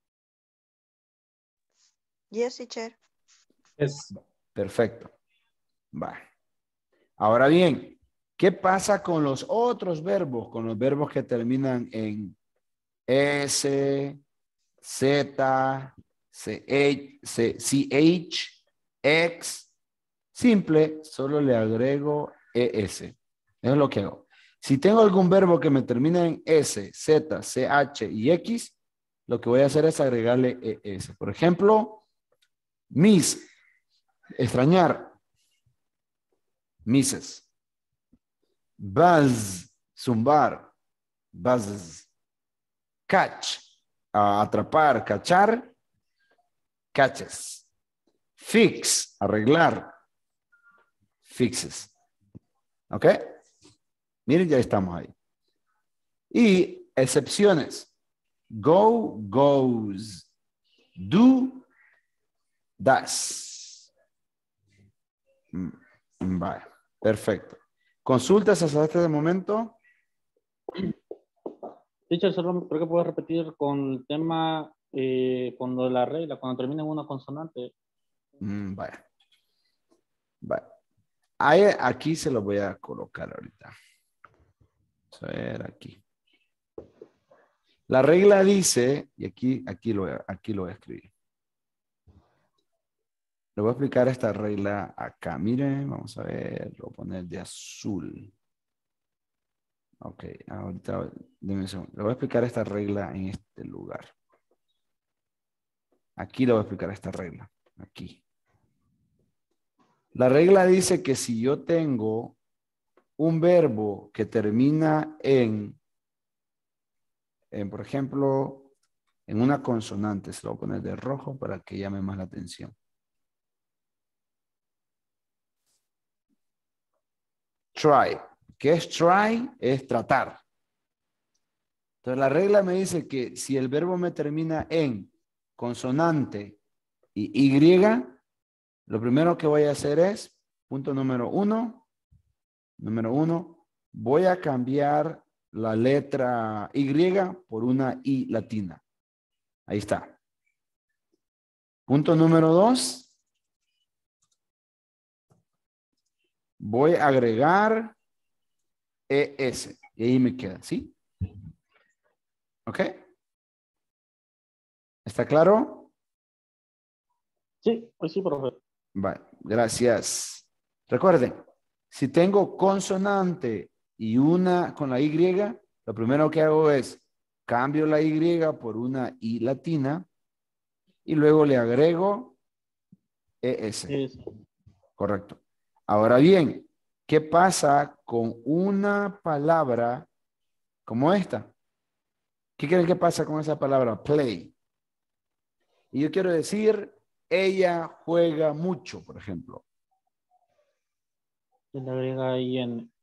Yes, teacher. Yes. Perfecto. Va. Ahora bien, ¿qué pasa con los otros verbos? Con los verbos que terminan en S, Z, CH, X. Simple, solo le agrego ES. Eso es lo que hago. Si tengo algún verbo que me termina en S, Z, CH y X, lo que voy a hacer es agregarle ES. Por ejemplo, miss, extrañar, misses. Buzz, zumbar, buzzes. Catch, atrapar, cachar, catches. Fix, arreglar, fixes. ¿Ok? Miren, ya estamos ahí. Y excepciones. Go, goes. Do, does. Vale, perfecto. ¿Consultas hasta este momento? Teacher, solo creo que puedo repetir con el tema cuando la regla, cuando termina en una consonante. Vale. Vale. Ahí, aquí se lo voy a colocar ahorita. Vamos a ver aquí. La regla dice, y aquí lo voy a escribir. Le voy a explicar esta regla acá. Miren, vamos a ver, lo voy a poner de azul. Ok, ahorita, denme un segundo. Le voy a explicar esta regla en este lugar. Aquí le voy a explicar esta regla. Aquí. La regla dice que si yo tengo un verbo que termina por ejemplo, en una consonante, se lo voy a poner de rojo para que llame más la atención. Try. ¿Qué es try? Es tratar. Entonces la regla me dice que si el verbo me termina en consonante y Y, lo primero que voy a hacer es, punto número uno, voy a cambiar la letra Y por una I latina. Ahí está. Punto número 2. Voy a agregar ES. Y ahí me queda, ¿sí? ¿Ok? ¿Está claro? Sí, pues sí, profe. Vale, gracias. Recuerden, si tengo consonante y una con la Y, lo primero que hago es cambio la Y por una I latina y luego le agrego ES. Correcto. Ahora bien, ¿qué pasa con una palabra como esta? ¿Qué creen que pasa con esa palabra? Play. Y yo quiero decir, ella juega mucho, por ejemplo. Se le agrega ING.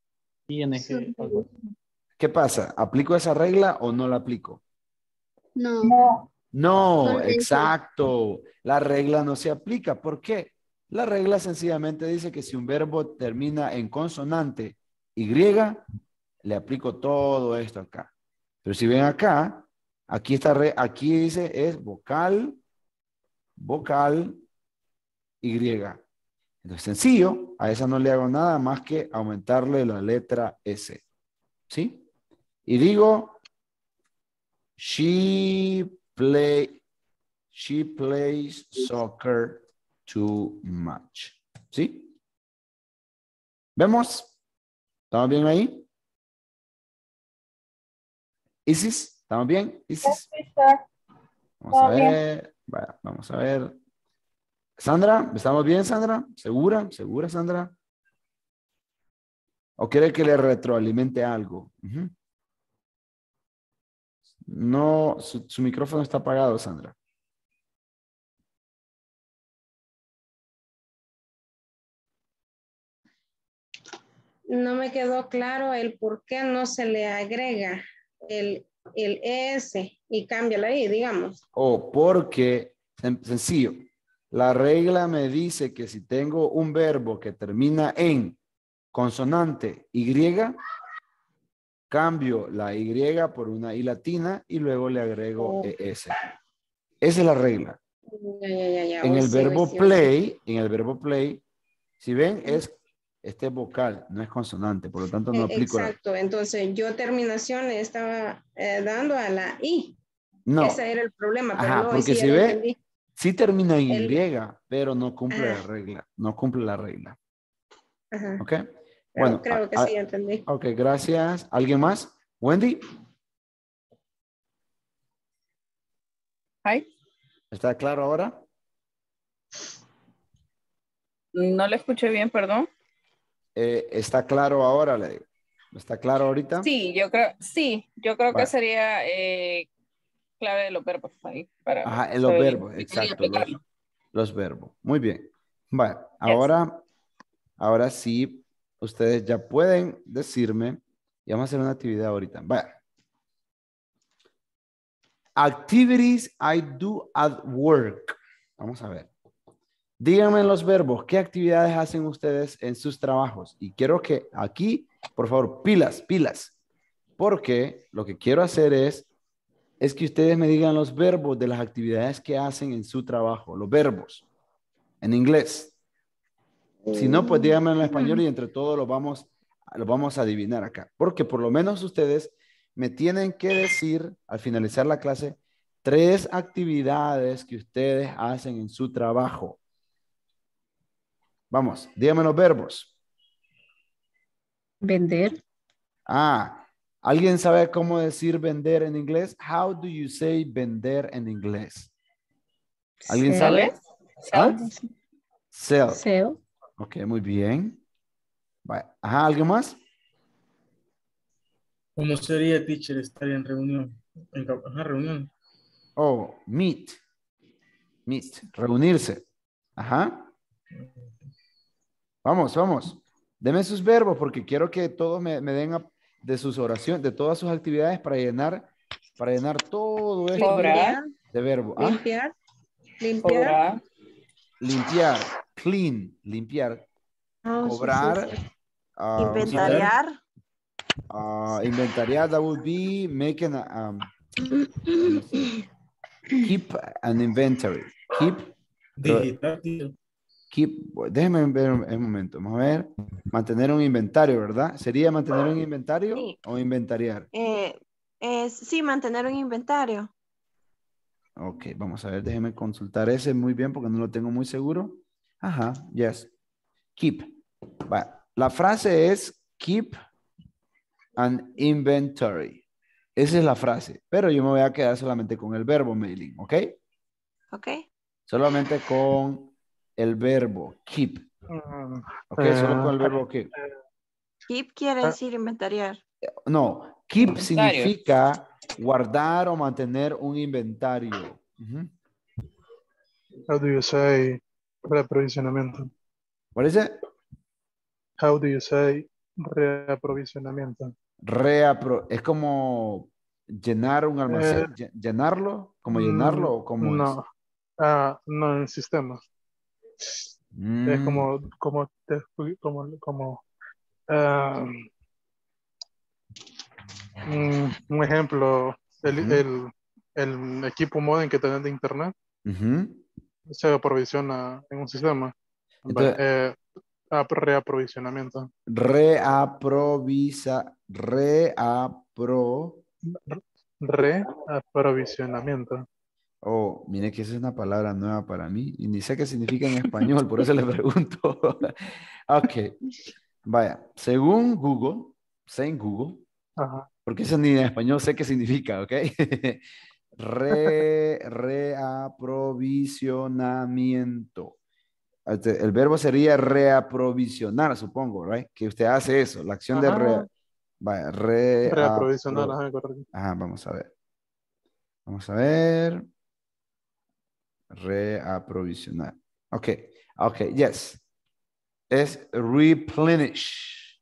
¿Qué pasa? ¿Aplico esa regla o no la aplico? No. No, exacto. La regla no se aplica. ¿Por qué? La regla sencillamente dice que si un verbo termina en consonante Y, le aplico todo esto acá. Pero si ven acá, aquí dice es vocal, Y. Entonces, sencillo, a esa no le hago nada más que aumentarle la letra S. ¿Sí? Y digo, she plays soccer too much. ¿Sí? ¿Vemos? ¿Estamos bien ahí? ¿Isis? ¿Estamos bien? ¿Isis? Vamos a ver. Vaya, vamos a ver. Sandra, ¿estamos bien, Sandra? ¿Segura? ¿Segura, Sandra? ¿O quiere que le retroalimente algo? No, su micrófono está apagado, Sandra. No me quedó claro el por qué no se le agrega el ES y cambia la I, digamos. Porque, sencillo, la regla me dice que si tengo un verbo que termina en consonante Y, cambio la Y por una I latina y luego le agrego ES. Esa es la regla. Ya. En el verbo play, si ven, es vocal, no es consonante, por lo tanto no aplico. Exacto, entonces yo terminación le estaba dando a la I. No. Ese era el problema, pero Ajá, no, porque sí, si ve, sí termina en Y, pero no cumple la regla. No cumple la regla. Ajá. ¿Ok? Bueno, creo que sí, entendí. Ok, gracias. ¿Alguien más? Wendy. Hi. ¿Está claro ahora? No le escuché bien, perdón. ¿Está claro ahora? Le digo. ¿Está claro ahorita? Sí, yo creo que sería clave de los verbos ahí para Ajá, los verbos, exacto. Los verbos. Muy bien. Bueno, ahora sí, ustedes ya pueden decirme Y vamos a hacer una actividad ahorita. Vaya. Activities I do at work. Vamos a ver. Díganme los verbos. ¿Qué actividades hacen ustedes en sus trabajos? Y quiero que aquí, por favor, pilas, pilas. Porque lo que quiero hacer es que ustedes me digan los verbos de las actividades que hacen en su trabajo. Los verbos. En inglés. Si no, pues díganme en español y entre todos lo vamos a adivinar acá. Porque por lo menos ustedes me tienen que decir, al finalizar la clase, 3 actividades que ustedes hacen en su trabajo. Vamos, díganme los verbos. Vender. ¿Alguien sabe cómo decir vender en inglés? How do you say vender en inglés? ¿Alguien sabe? Sell. Sell. Ok, muy bien. Ajá, ¿alguien más? ¿Cómo sería, teacher, estar en reunión? Reunión. Oh, meet. Meet, reunirse. Ajá. Vamos, vamos. Deme sus verbos porque quiero que todos me den de sus oraciones, de todas sus actividades para llenar todo esto de verbo. Limpiar. Limpiar. Limpiar. Clean. Limpiar. Cobrar. Inventariar. Inventariar, that would be making keep an inventory. Déjeme ver un momento. Vamos a ver. Mantener un inventario, ¿verdad? ¿Sería mantener un inventario o inventariar? Sí, mantener un inventario. Ok, vamos a ver. Déjeme consultar ese muy bien porque no lo tengo muy seguro. Ajá, yes. Keep. La frase es keep an inventory. Esa es la frase. Pero yo me voy a quedar solamente con el verbo mailing, ¿ok? Ok. Solamente con el verbo keep. Ok, solo con el verbo keep. Keep quiere decir inventariar. No, keep significa guardar o mantener un inventario. How do you say reaprovisionamiento? What is it? How do you say reaprovisionamiento? Es como llenar un almacén, llenarlo, como llenarlo o como no. No en sistema. Es un ejemplo, el equipo modem que tenés de internet se aprovisiona en un sistema. Entonces, reaprovisionamiento. Reaprovisionamiento. Oh, mire que esa es una palabra nueva para mí y ni sé qué significa en español, por eso le pregunto. Ok, vaya, según Google, porque eso ni en español sé qué significa, ¿ok? Reaprovisionamiento. El verbo sería reaprovisionar, supongo, right? Que usted hace eso, la acción de reaprovisionar. Ajá, vamos a ver. Vamos a ver. Reaprovisionar. Ok, yes. Es replenish.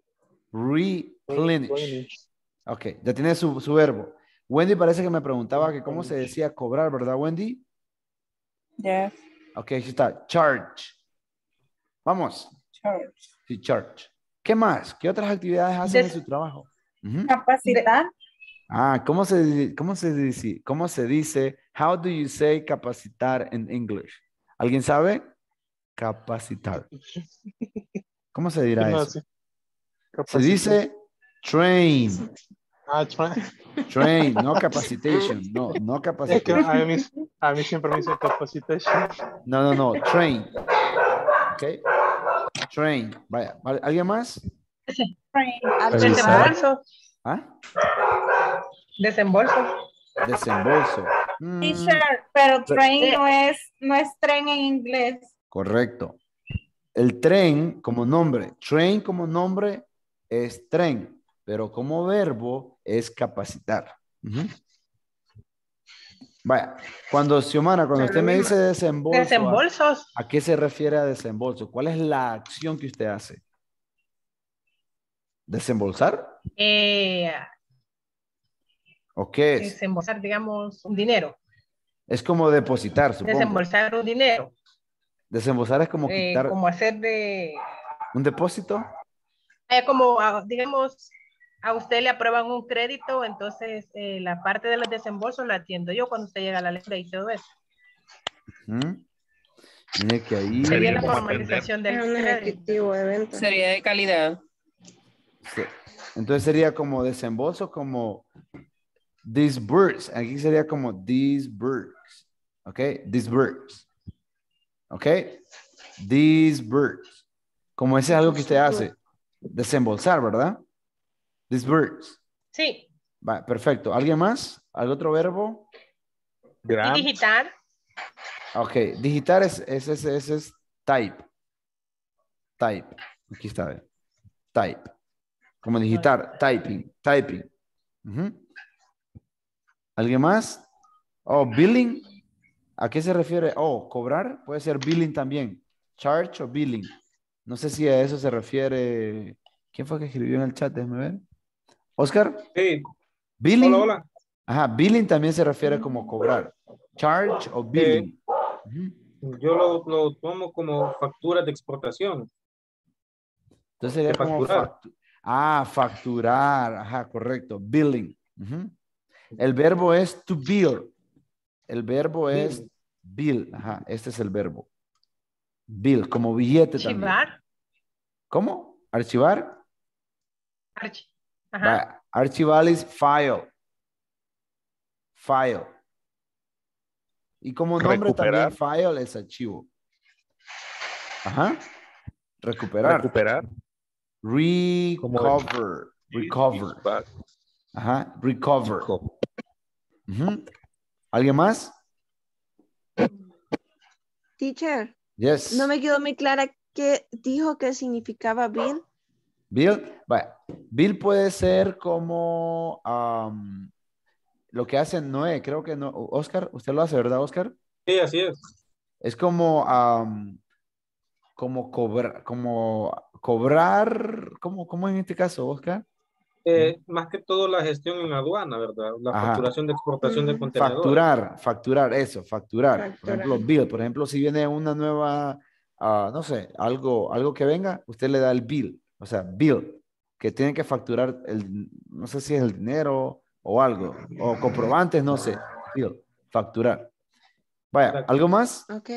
Replenish. Ok, ya tiene su verbo. Wendy parece que me preguntaba que cómo se decía cobrar, ¿verdad, Wendy? Yes. Ok, aquí está. Charge. Vamos. Charge. Sí, charge. ¿Qué más? ¿Qué otras actividades hacen en su trabajo? Capacitar. ¿Cómo se dice? How do you say capacitar in English? ¿Alguien sabe? Capacitar. ¿Cómo se dirá eso? Se dice train. Train, no capacitation. No capacitation. Es que a mí siempre me dice capacitation. No. Train. Ok. Train. Vaya. ¿Alguien más? Desembolso. Desembolso. Teacher, pero train no es tren en inglés. Correcto. El tren como nombre. Train como nombre es tren, pero como verbo es capacitar. Vaya, cuando usted me dice desembolso, ¿a qué se refiere a desembolso? ¿Cuál es la acción que usted hace? ¿Desembolsar? ¿O qué es? Desembolsar, digamos, un dinero. Es como depositar, supongo. Desembolsar un dinero. Desembolsar es como quitar. Como hacer de... ¿Un depósito? Como, digamos, a usted le aprueban un crédito, entonces la parte de los desembolsos la atiendo yo cuando usted llega a la ley y todo eso. Mire que ahí... Sería la formalización del ejecutivo de venta. Sería de calidad. Sí. Entonces sería como desembolso, como disburse. Aquí sería como disburse. ¿Ok? Disburse. ¿Ok? Disburse. Como ese es algo que usted hace. Desembolsar, ¿verdad? Disburse. Sí. Va, perfecto. ¿Alguien más? ¿Algún otro verbo? Y digitar. Ok, digitar es type. Type. Aquí está. Type. Como digitar. Typing. Typing. ¿Alguien más? Oh, billing. ¿A qué se refiere? Oh, cobrar. Puede ser billing también. Charge o billing. No sé si a eso se refiere. ¿Quién fue que escribió en el chat? Déjame ver. ¿Oscar? Sí. Billing. Hola, hola. Ajá, billing también se refiere como cobrar. Charge o billing. Yo lo tomo como factura de exportación. Entonces sería de como facturar. Facturar. Ajá, correcto. Billing. El verbo es to bill. El verbo es bill. Ajá, este es el verbo. Bill, como billete también. Archivar. ¿Cómo? ¿Archivar? Ajá. Archivar es file. File. Y como nombre también file es archivo. Ajá. Recuperar. Recover. Recover. Ajá. Recover. ¿Alguien más? Teacher. Yes. No me quedó muy clara qué dijo que significaba bill. Bill. Bill puede ser como lo que hace Noé. Creo que no. Oscar, usted lo hace, ¿verdad, Oscar? Sí, así es. Es como cobrar, ¿cómo en este caso, Oscar? Más que todo la gestión en aduana, ¿verdad? La facturación de exportación de Facturar. contenedores. Por ejemplo, bill. Por ejemplo, si viene una nueva, no sé, algo que venga, usted le da el bill. O sea, bill, que tiene que facturar no sé si es el dinero o algo, o comprobantes, no sé. Bill, facturar. Vaya, Exacto. ¿algo más? Ok.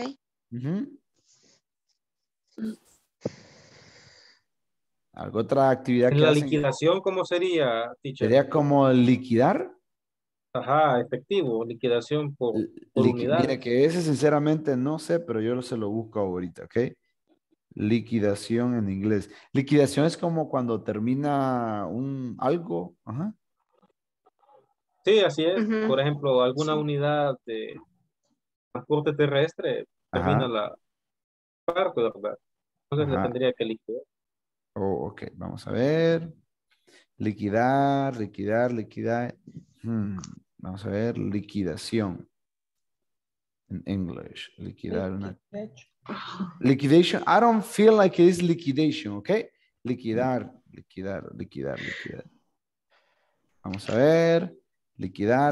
¿Alguna otra actividad ¿En que la hacen? liquidación cómo sería, teacher? ¿Sería como liquidar? Ajá, efectivo, liquidación por unidad. Mire que ese sinceramente no sé, pero yo se lo busco ahorita, ¿ok? Liquidación en inglés. Liquidación es como cuando termina algo. Ajá. Sí, así es. Por ejemplo, alguna unidad de transporte terrestre termina la parte, ¿verdad? Entonces le tendría que liquidar. Oh, ok, vamos a ver. Liquidar. Vamos a ver, liquidación. En English, liquidar una. Liquidation. I don't feel like it is liquidation, ¿ok? Liquidar. Vamos a ver. Liquidar.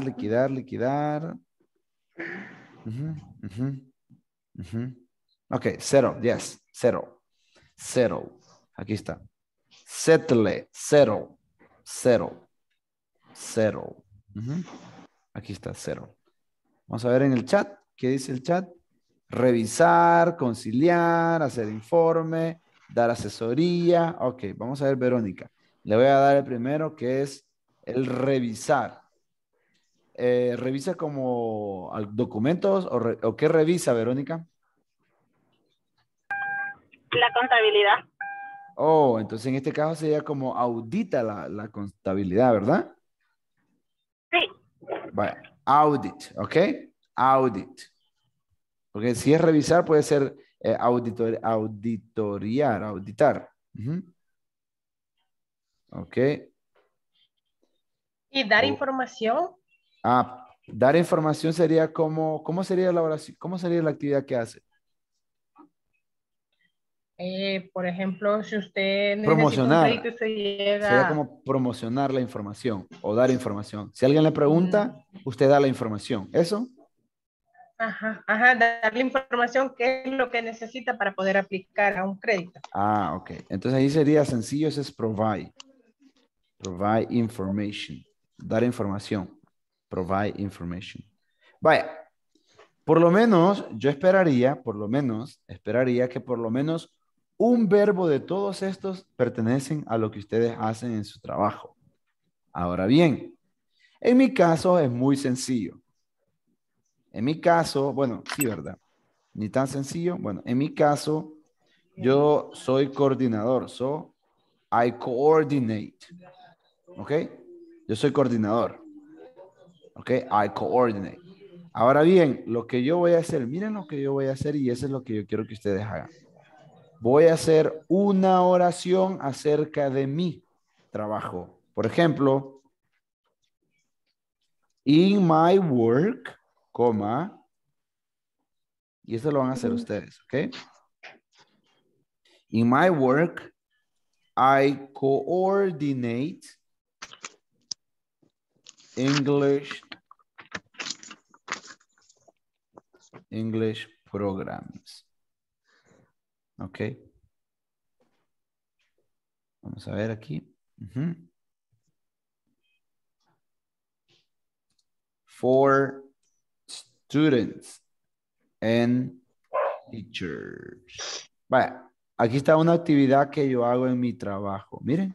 Ok, cero, yes, cero. Aquí está. Settle, cero. Aquí está, cero. Vamos a ver en el chat. ¿Qué dice el chat? Revisar, conciliar, hacer informe, dar asesoría. Ok, vamos a ver, Verónica. Le voy a dar el primero, que es el revisar. ¿Revisa como documentos o qué revisa, Verónica? La contabilidad. Oh, entonces en este caso sería como audita la contabilidad, ¿verdad? Sí. Vaya, audit, ¿ok? Audit. Porque si es revisar, puede ser auditar. Ok. ¿Y dar información? Dar información sería como, ¿cómo sería la oración? ¿Cómo sería la actividad que hace? Por ejemplo, si usted necesita un Promocionar. crédito y usted llega... Sería como promocionar la información o dar información. Si alguien le pregunta, usted da la información. ¿Eso? Ajá, darle información qué es lo que necesita para poder aplicar a un crédito. Ah, ok. Entonces ahí sería sencillo, ese es provide. Provide information. Dar información. Provide information. Vaya. Por lo menos, yo esperaría que por lo menos un verbo de todos estos pertenecen a lo que ustedes hacen en su trabajo. Ahora bien, en mi caso es muy sencillo. En mi caso, bueno, sí, ¿verdad? Ni tan sencillo. Bueno, en mi caso, yo soy coordinador. So, I coordinate. ¿Ok? Yo soy coordinador. ¿Ok? I coordinate. Ahora bien, lo que yo voy a hacer, miren lo que yo voy a hacer y eso es lo que yo quiero que ustedes hagan. Voy a hacer una oración acerca de mi trabajo. Por ejemplo, in my work, coma, y eso lo van a hacer ustedes, ¿ok? In my work, I coordinate English programs. Ok. Vamos a ver aquí. For students and teachers. Vaya, aquí está una actividad que yo hago en mi trabajo. Miren.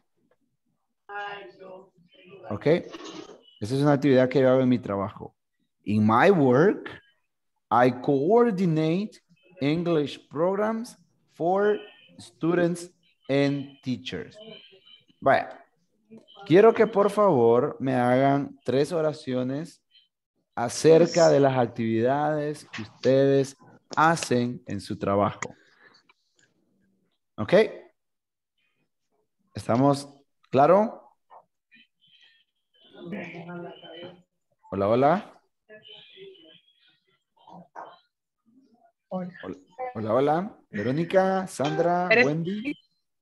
Ok. Esa es una actividad que yo hago en mi trabajo. In my work, I coordinate English programs for students and teachers. Vaya, quiero que por favor me hagan 3 oraciones acerca de las actividades que ustedes hacen en su trabajo. ¿Ok? ¿Estamos claro? Hola, hola. Hola, hola. Verónica, Sandra, Wendy.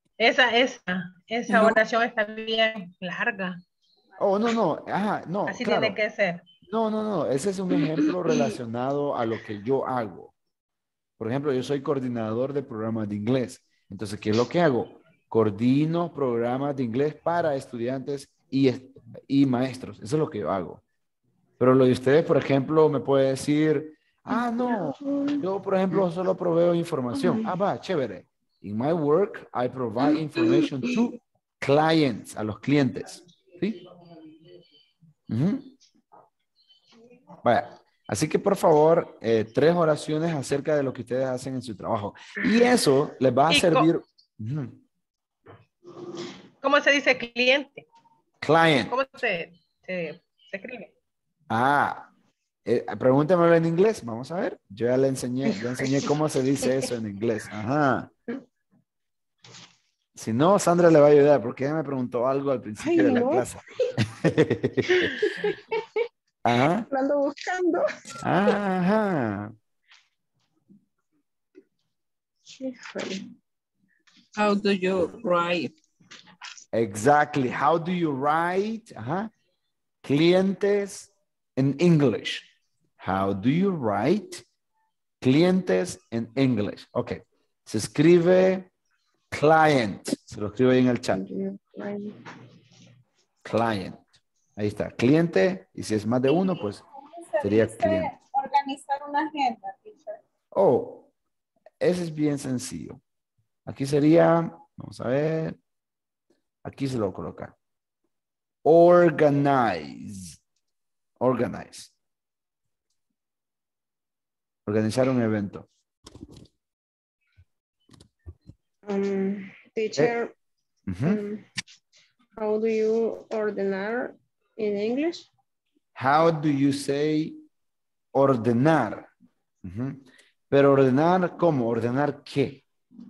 Esa oración está bien larga. Oh, no. Ajá, no. Así claro. tiene que ser. No. Ese es un ejemplo relacionado a lo que yo hago. Por ejemplo, yo soy coordinador de programas de inglés. Entonces, ¿qué es lo que hago? Coordino programas de inglés para estudiantes y maestros. Eso es lo que yo hago. Pero lo de ustedes, por ejemplo, me puede decir, no, yo, por ejemplo, solo proveo información. Va, chévere. In my work, I provide information to clients, a los clientes. ¿Sí? Vaya. Así que, por favor, 3 oraciones acerca de lo que ustedes hacen en su trabajo. Y eso les va a servir. ¿Cómo se dice cliente? Client. ¿Cómo se escribe? Pregúntemelo en inglés. Vamos a ver. Yo ya enseñé cómo se dice eso en inglés. Ajá. Si no, Sandra le va a ayudar porque ella me preguntó algo al principio de la clase. Ajá. Lo ando buscando. Ajá. How do you write? Exactly. How do you write? Clientes in English. How do you write clientes in English? Ok. Se escribe client. Se lo escribo ahí en el chat. Client. Ahí está. Cliente. Y si es más de uno, pues sería cliente. Organizar una agenda, teacher. Oh, ese es bien sencillo. Aquí sería, vamos a ver. Aquí se lo voy a colocar. Organize. Organize. Organizar un evento. Teacher, how do you ordenar in English? How do you say ordenar? Pero ordenar, ¿cómo? ¿Ordenar qué?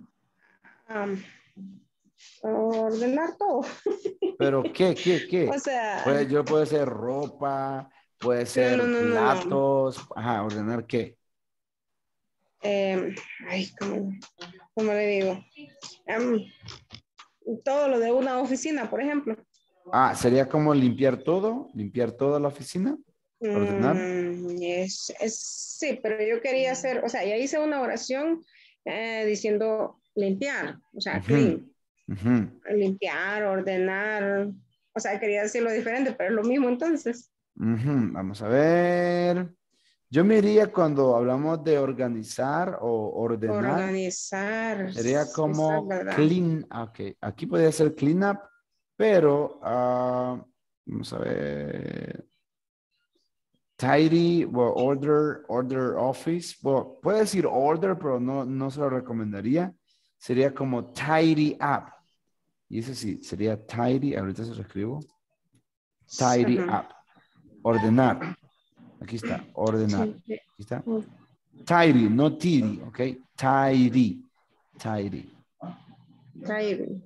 Ordenar todo. ¿Pero qué? O sea... puede ser ropa, puede ser platos. Ajá, ¿ordenar qué? ¿Cómo le digo? todo lo de una oficina, por ejemplo. Ah, sería como limpiar toda la oficina. Ordenar. Sí, pero yo quería hacer, o sea, ya hice una oración diciendo limpiar, o sea, clean. Limpiar, ordenar, o sea, quería decirlo diferente, pero es lo mismo entonces. Vamos a ver. Yo me iría cuando hablamos de organizar o ordenar. Organizar. Sería como clean. Ok, aquí podría ser clean up, pero vamos a ver. Tidy, well, order office. Well, puede decir order, pero no se lo recomendaría. Sería como tidy up. Y ese sí, sería tidy. Ahorita se lo escribo. Tidy up. Ordenar. Aquí está, ordenar. Aquí está. Tidy, no tidy, ¿ok? Tidy. Tidy. Tidy.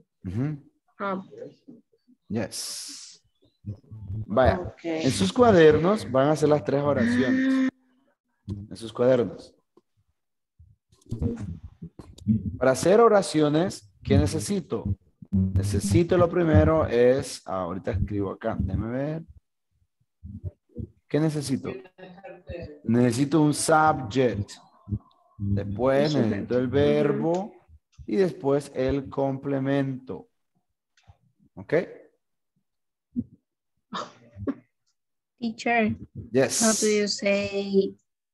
Yes. Vaya, en sus cuadernos van a hacer las 3 oraciones. En sus cuadernos. Para hacer oraciones, ¿qué necesito? Necesito lo primero es, ahorita escribo acá, déjame ver. ¿Qué necesito? Necesito un subject. Después necesito el verbo y después el complemento. ¿Ok? Teacher, yes. How do you say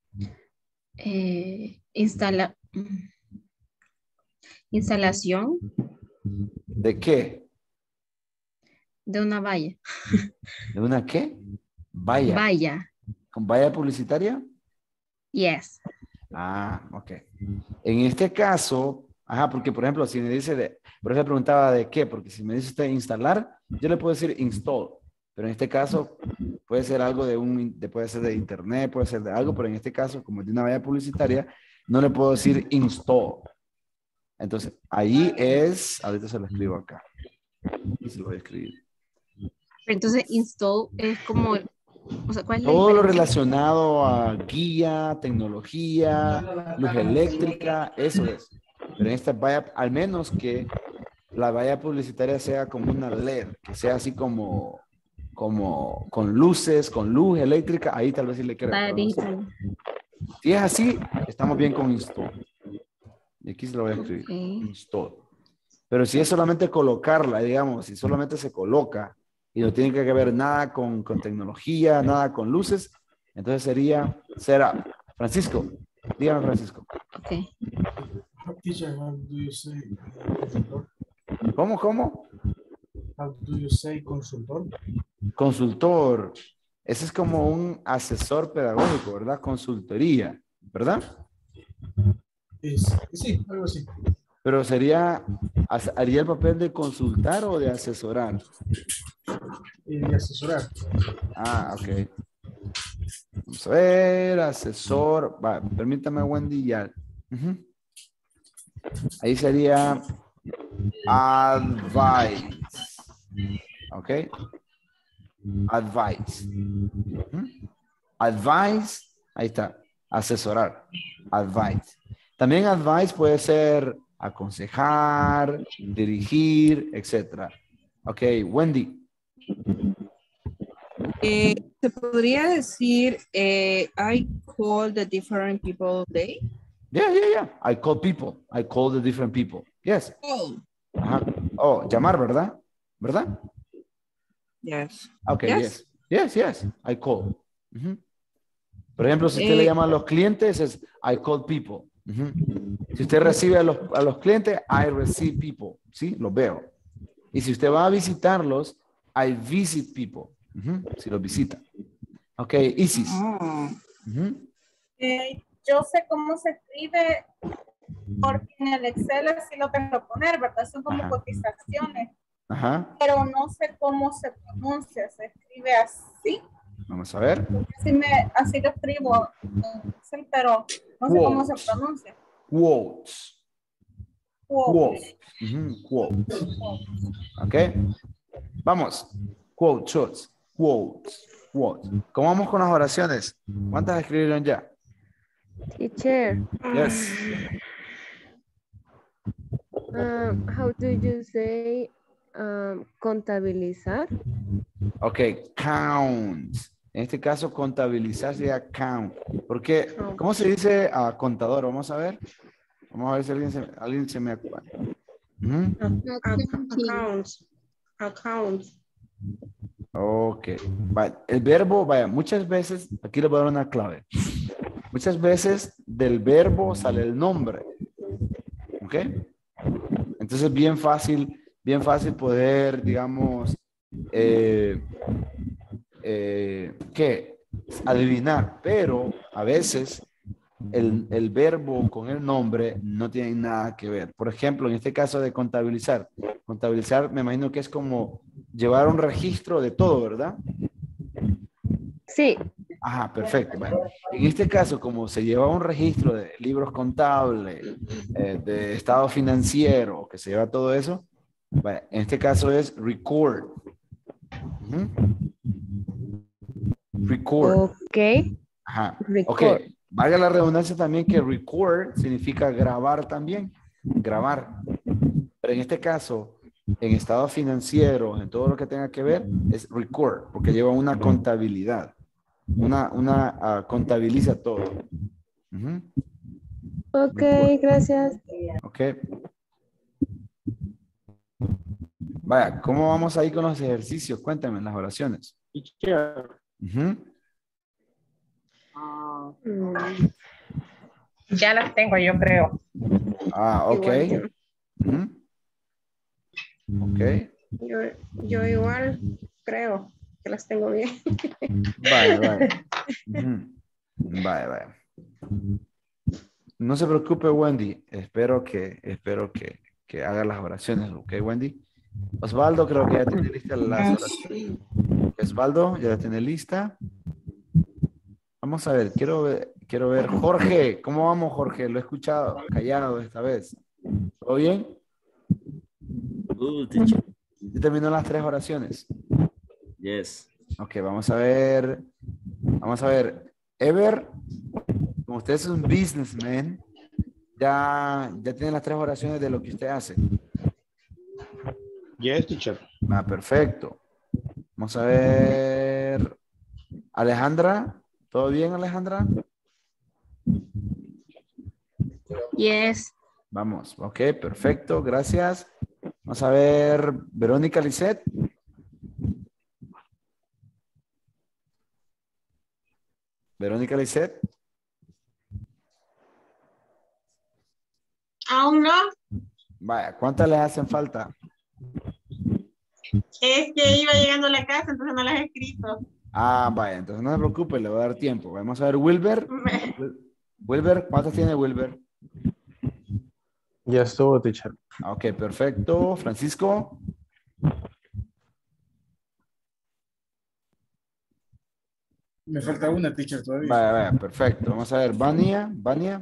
instalación? ¿De qué? De una valla. ¿De una qué? Valla. Valla. ¿Con valla publicitaria? Yes. Ah, ok. En este caso, porque por ejemplo, si me dice por eso preguntaba de qué, porque si me dice usted instalar, yo le puedo decir install, pero en este caso puede ser algo puede ser de internet, puede ser de algo, pero en este caso, como es de una valla publicitaria, no le puedo decir install. Entonces, ahí es, ahorita se lo escribo acá. Y se lo voy a escribir. Entonces, install es como, o sea, ¿cuál es todo lo relacionado a guía, tecnología, luz eléctrica, eso es. Pero en esta valla, al menos que la valla publicitaria sea como una LED, que sea así como con luces, con luz eléctrica, ahí tal vez sí le creo. Si es así, estamos bien con install. Y aquí se lo voy a escribir. Install. Pero si es solamente colocarla, digamos, si solamente se coloca y no tiene que ver nada con tecnología, nada con luces, entonces sería setup. Francisco, dígame Francisco. Ok. Teacher, how do you say consultor? ¿Cómo? How do you say consultor? Consultor. Ese es como un asesor pedagógico, ¿verdad? Consultoría, ¿verdad? Sí, algo así. Pero ¿haría el papel de consultar o de asesorar? De asesorar. Ah, ok. Vamos a ver, asesor. Va, permítame, Wendy, ya. Ahí sería advice. Ok. Advice. Advice, ahí está. Asesorar. Advice. También advice puede ser aconsejar, dirigir, etc. Ok, Wendy. ¿Se podría decir I call the different people they? Yeah. I call people. I call the different people. Yes. Oh. Oh, llamar, ¿verdad? ¿Verdad? Yes. Okay, yes. I call. Por ejemplo, si usted le llama a los clientes, es I call people. Si usted recibe a los clientes, I receive people. ¿Sí? Los veo. Y si usted va a visitarlos, I visit people. Si los visita. Ok, Isis. Yo sé cómo se escribe porque en el Excel así lo tengo que poner, ¿verdad? Son como cotizaciones. Pero no sé cómo se pronuncia. Se escribe así. Vamos a ver. Así lo escribo en Excel, pero no sé cómo se pronuncia. Quotes. Quotes. Ok. Vamos. Quotes. ¿Cómo vamos con las oraciones? ¿Cuántas escribieron ya? Teacher. Yes. How do you say contabilizar? Ok, count. En este caso, contabilizar sería count. Porque, ¿cómo se dice a contador? Vamos a ver. Vamos a ver si alguien se me acuerda. Account. Ok. Vale. El verbo, vaya, muchas veces, aquí le voy a dar una clave. Muchas veces del verbo sale el nombre. ¿Ok? Entonces, bien fácil poder, digamos, ¿qué? Adivinar. Pero a veces el verbo con el nombre no tiene nada que ver. Por ejemplo, en este caso de contabilizar. Contabilizar me imagino que es como llevar un registro de todo, ¿verdad? Sí. Ajá, perfecto. Bueno, en este caso, como se lleva un registro de libros contables, de estado financiero, que se lleva todo eso, bueno, en este caso es record. Record. Ok. Ajá. Record. Ok. Valga la redundancia también que record significa grabar también. Grabar. Pero en este caso, en estado financiero, en todo lo que tenga que ver, es record, porque lleva una contabilidad. Contabiliza todo. Ok, gracias. Ok. Vaya, ¿cómo vamos ahí con los ejercicios? Cuéntame las oraciones. Ya las tengo, yo creo. Ah, ok. Ok. Yo igual creo que las tengo bien. Vale. Vale. No se preocupe, Wendy. Espero que haga las oraciones, ¿ok, Wendy? Osvaldo, creo que ya tiene lista las oraciones. Osvaldo, ya la tiene lista. Vamos a ver, quiero ver. Jorge, ¿cómo vamos, Jorge? Lo he escuchado, callado esta vez. ¿Todo bien? ¿Ya terminó las 3 oraciones? Yes. Ok, vamos a ver. Ever, como usted es un businessman, ya tiene las 3 oraciones de lo que usted hace. Yes, teacher. Perfecto. Vamos a ver. Alejandra, ¿todo bien, Alejandra? Yes. Vamos, ok, perfecto, gracias. Vamos a ver, Verónica Lisset. Verónica Lisset. Aún no. Vaya, ¿cuántas les hacen falta? Es que iba llegando a la casa, entonces no las he escrito. Vaya, entonces no se preocupe, le voy a dar tiempo. Vamos a ver, Wilber. Wilber, ¿cuántas tiene Wilber? Ya estuvo, teacher. Ok, perfecto. Francisco. Me falta una, teacher, todavía. Vaya, perfecto. Vamos a ver, Vania.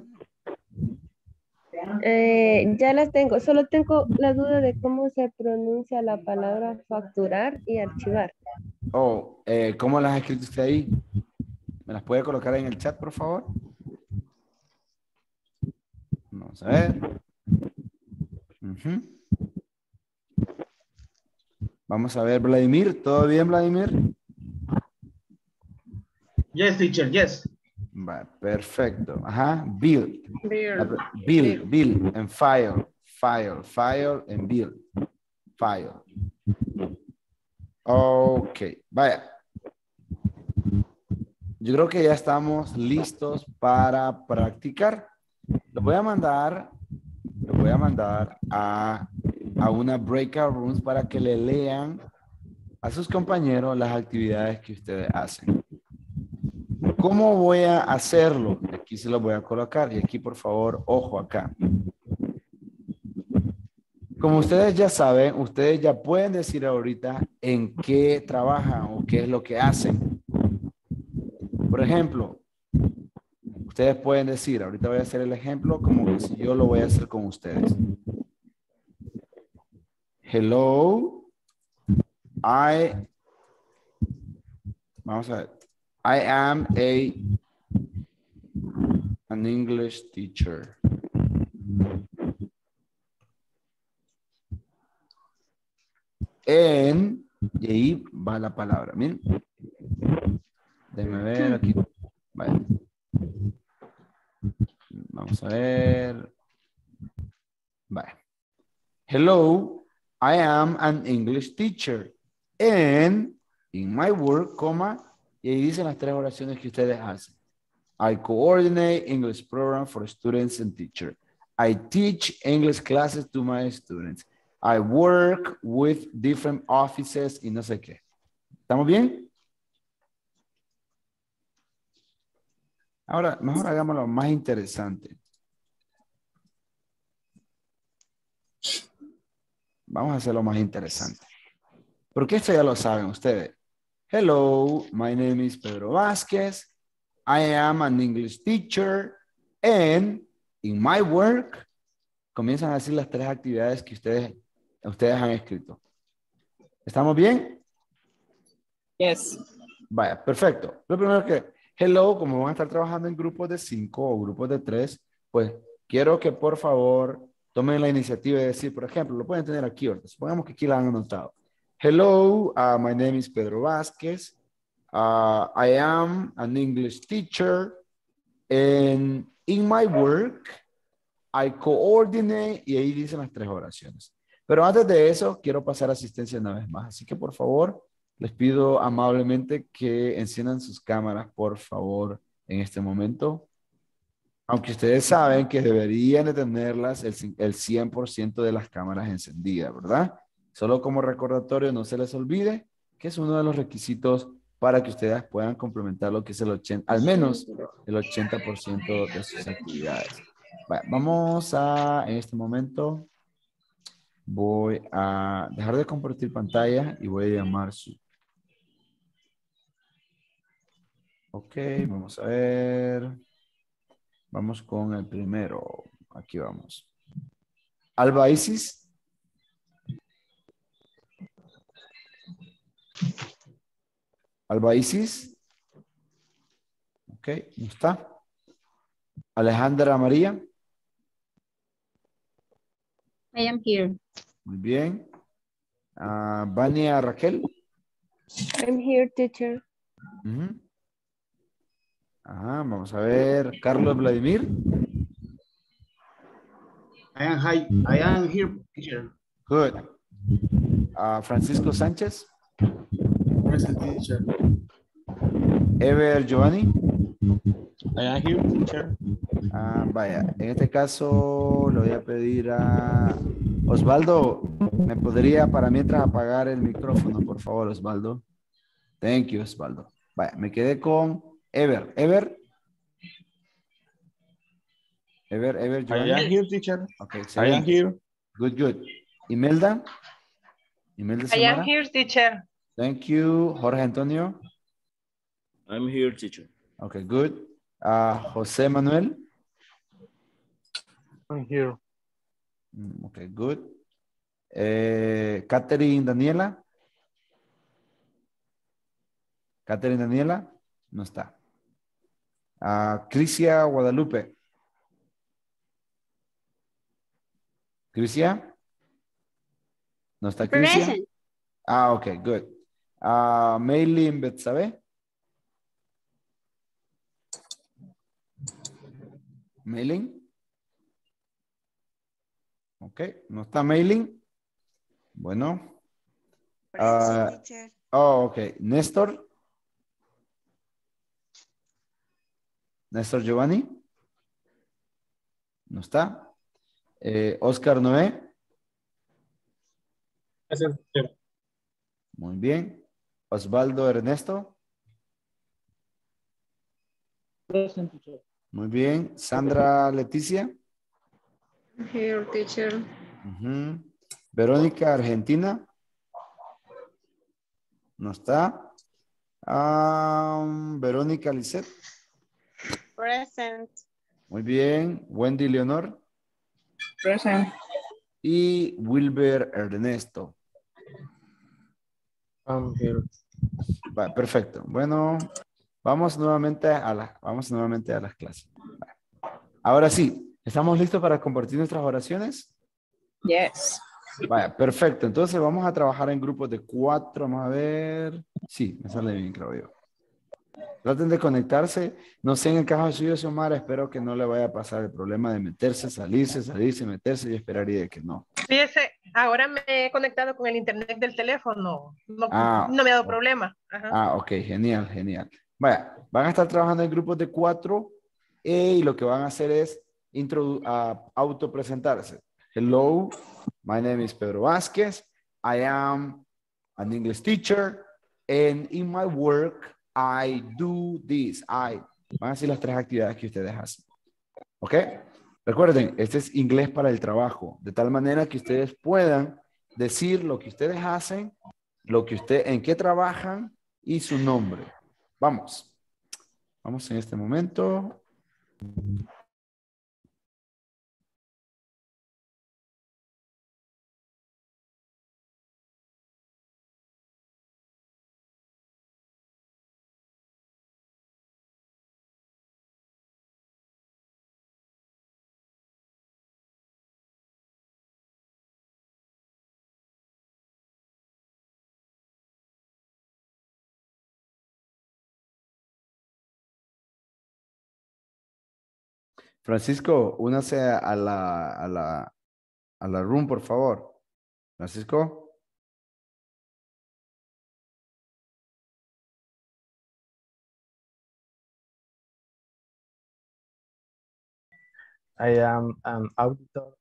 Ya las tengo. Solo tengo la duda de cómo se pronuncia la palabra facturar y archivar. ¿Cómo las ha escrito usted ahí? ¿Me las puede colocar en el chat, por favor? Vamos a ver. Vamos a ver, Vladimir. ¿Todo bien, Vladimir? Yes, teacher, yes. Va, perfecto. Ajá, build. Build and file and build. File. Ok, vaya. Yo creo que ya estamos listos para practicar. Lo voy a mandar a una breakout rooms para que le lean a sus compañeros las actividades que ustedes hacen. ¿Cómo voy a hacerlo? Aquí se lo voy a colocar y aquí, por favor, ojo acá. Como ustedes ya saben, ustedes ya pueden decir ahorita en qué trabajan o qué es lo que hacen. Por ejemplo, ustedes pueden decir, ahorita voy a hacer el ejemplo como que si yo lo voy a hacer con ustedes. Hello, vamos a ver. I am an English teacher. En, y ahí va la palabra. Miren. Déjenme ver aquí. Vale. Vamos a ver. Vale. Hello, I am an English teacher. And in my work, y ahí dicen las 3 oraciones que ustedes hacen. I coordinate English program for students and teachers. I teach English classes to my students. I work with different offices y no sé qué. ¿Estamos bien? Ahora, mejor hagámoslo más interesante. Vamos a hacerlo más interesante. Porque esto ya lo saben ustedes. Hello, my name is Pedro Vázquez. I am an English teacher. And in my work, comienzan a decir las 3 actividades que ustedes han escrito. ¿Estamos bien? Yes. Vaya, perfecto. Lo primero que, hello, como van a estar trabajando en grupos de 5 o grupos de 3, pues quiero que por favor tomen la iniciativa de decir, por ejemplo, lo pueden tener aquí ahorita. Supongamos que aquí la han anotado. Hello, my name is Pedro Vázquez. I am an English teacher. And in my work, I coordinate, y ahí dicen las 3 oraciones. Pero antes de eso, quiero pasar asistencia una vez más. Así que por favor, les pido amablemente que enciendan sus cámaras, por favor, en este momento. Aunque ustedes saben que deberían de tenerlas el 100% de las cámaras encendidas, ¿verdad? Solo como recordatorio, no se les olvide que es uno de los requisitos para que ustedes puedan complementar lo que es al menos el 80% de sus actividades. Bueno, vamos a, en este momento, voy a dejar de compartir pantalla y voy a llamar su. Ok, vamos a ver. Vamos con el primero. Aquí vamos. Alba Isis. Alba Isis. Ok, ¿no está? Alejandra María. I am here. Muy bien. Vania Raquel. I'm here, teacher. Vamos a ver. Carlos Vladimir. I am here, teacher. Good. Francisco Sánchez. Present, teacher. Ever Giovanni. I am here, teacher. Vaya, en este caso le voy a pedir a Osvaldo, ¿me podría para mientras apagar el micrófono, por favor, Osvaldo? Thank you, Osvaldo. Vaya, me quedé con Ever. Ever, Giovanni. I am here, teacher. Okay, I am here. Good. Imelda. I am here, teacher. Thank you. Jorge Antonio. I'm here, teacher. Okay, good. José Manuel. I'm here. Okay, good. Catherine Daniela. No está. Crisia Guadalupe. Crisia. No está Crisia. Present. Ok, good. Maylin Betsabe. Maylin. Ok, no está Maylin. Bueno. Ok. Néstor. Néstor Giovanni. No está. Oscar Noé. Muy bien. Osvaldo Ernesto. Present, teacher. Muy bien. Sandra Leticia. Here, teacher. Verónica Argentina. No está. Verónica Lisset. Present. Muy bien. Wendy Leonor. Present. Y Wilber Ernesto. I'm here. Va, perfecto. Bueno, vamos nuevamente a las clases. Va. Ahora sí, ¿estamos listos para compartir nuestras oraciones? Yes. Vaya, perfecto. Entonces vamos a trabajar en grupos de 4. Vamos a ver. Sí, me sale bien, creo yo. Traten de conectarse. No sé en el caso suyo, Xiomara, espero que no le vaya a pasar el problema de meterse, salirse, meterse. Yo esperaría que no. Fíjese, ahora me he conectado con el internet del teléfono. No me ha dado problema. Ajá. Ok, genial, genial. Vaya, van a estar trabajando en grupos de 4 y lo que van a hacer es autopresentarse. Hello, my name is Pedro Vázquez. I am an English teacher and in my work I do this. Van a decir las 3 actividades que ustedes hacen. ¿Ok? Recuerden, este es inglés para el trabajo, de tal manera que ustedes puedan decir lo que ustedes hacen, en qué trabajan y su nombre. Vamos. Vamos en este momento. Francisco, únase a la room, por favor. Francisco. I am an auditor.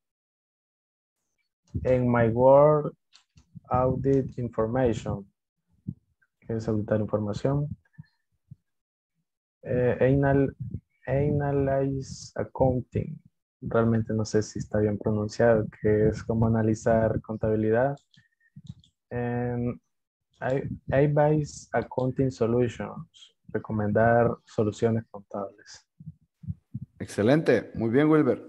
In my work, audit information. ¿Qué es auditar información? Analyze accounting. Realmente no sé si está bien pronunciado, que es como analizar contabilidad. Advise accounting solutions. Recomendar soluciones contables. Excelente. Muy bien, Wilber.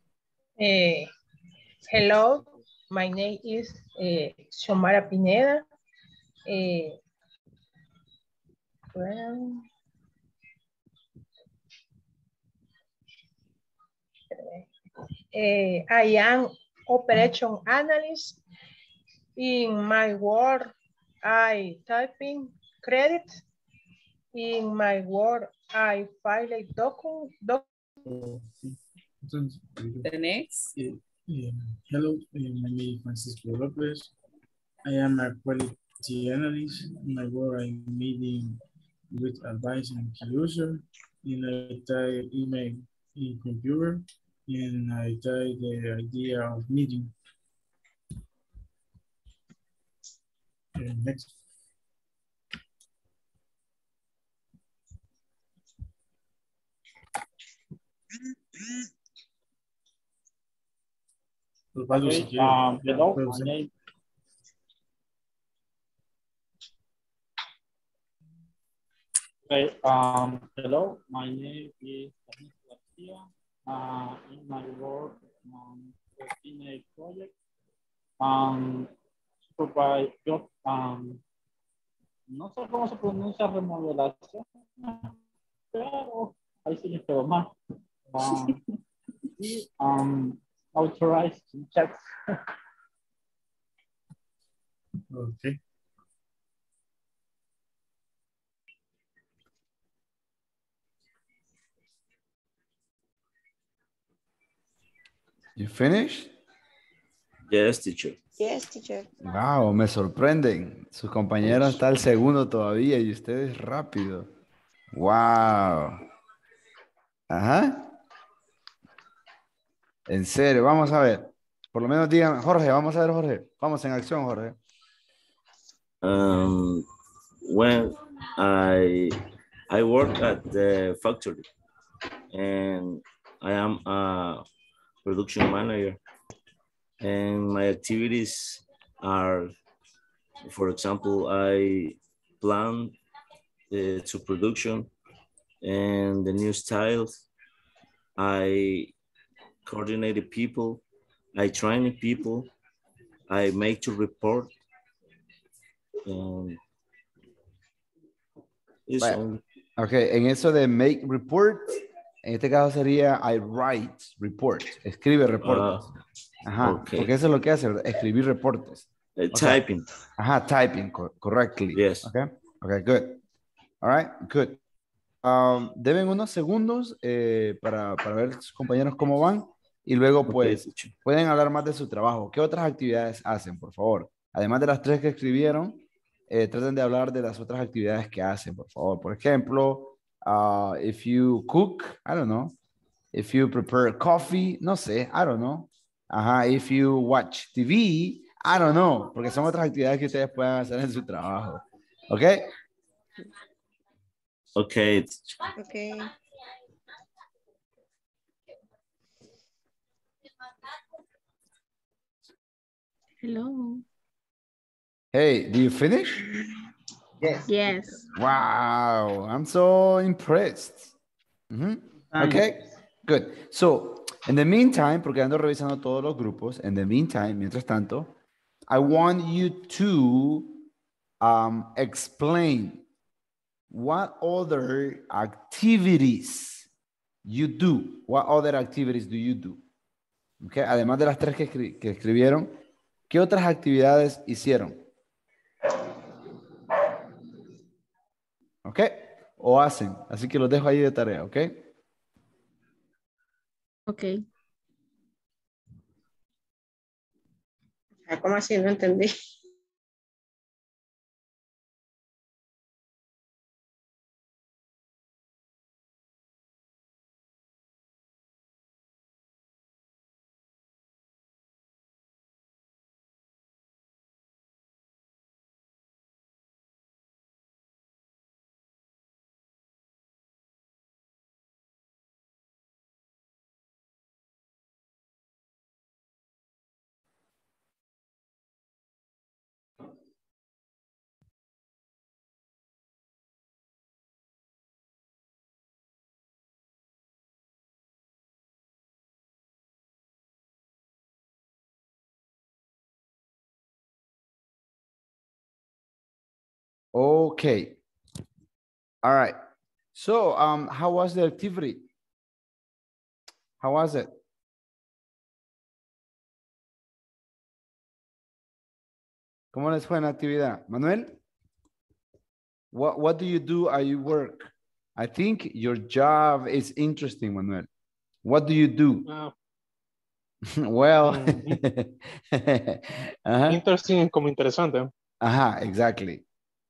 Hello, my name is Xiomara Pineda. I am operation analyst. In my work, I typing credit. In my work, I file a document. The next. Hello, my name is Francisco Lopez. I am a quality analyst. In my work, I'm meeting with advice and user. And I type email in computer. And I type the idea of meeting. Next. Okay, hello, my name. Okay, hello, my name is Garcia. In my work in a project, supervise job, no sé cómo se pronuncia remodelación, pero ahí sí me quedó mal. Y authorized checks. Okay. You finished? Yes, teacher. Yes, teacher. Wow, me sorprenden. Sus compañeros está al segundo todavía y ustedes rápido. Wow. Ajá. En serio, vamos a ver. Por lo menos digan, Jorge, vamos a ver, Jorge. Vamos en acción, Jorge. When I work at the factory and I am a production manager, and my activities are, for example, I plan to production and the new styles. I coordinate the people, I train the people, I make to report. Ok, en eso de make report, En este caso sería I write reports. Escribe reportes. Ajá, okay. porque eso es lo que hace, ¿verdad? Escribir reportes. Typing. Ajá, typing correctly. Yes. Okay, okay, good. All right, good. Deben unos segundos para ver sus compañeros cómo van y luego pues pueden hablar más de su trabajo. ¿Qué otras actividades hacen, por favor? Además de las 3 que escribieron, traten de hablar de las otras actividades que hacen, por favor. Por ejemplo, if you cook, I don't know. If you prepare coffee, no sé, I don't know. Ajá, if you watch TV, I don't know, porque son otras actividades que ustedes pueden hacer en su trabajo. ¿Ok? Okay. Okay. Hello. Hey, do you finish? Yes. Yes. Wow, I'm so impressed. Okay, good. So, in the meantime, porque ando revisando todos los grupos, in the meantime, mientras tanto, I want you to explain what other activities you do. What other activities do you do? Okay, además de las 3 que escribieron, ¿qué otras actividades hicieron? ¿Ok? O hacen. Así que los dejo ahí de tarea, ¿ok? Ok. ¿Cómo así? No entendí. Okay. All right. So, how was the activity? How was it? ¿Cómo les fue en la actividad? Manuel? What do you do at your work? I think your job is interesting, Manuel. What do you do? Well. Interesting como interesante. Ajá, exactly.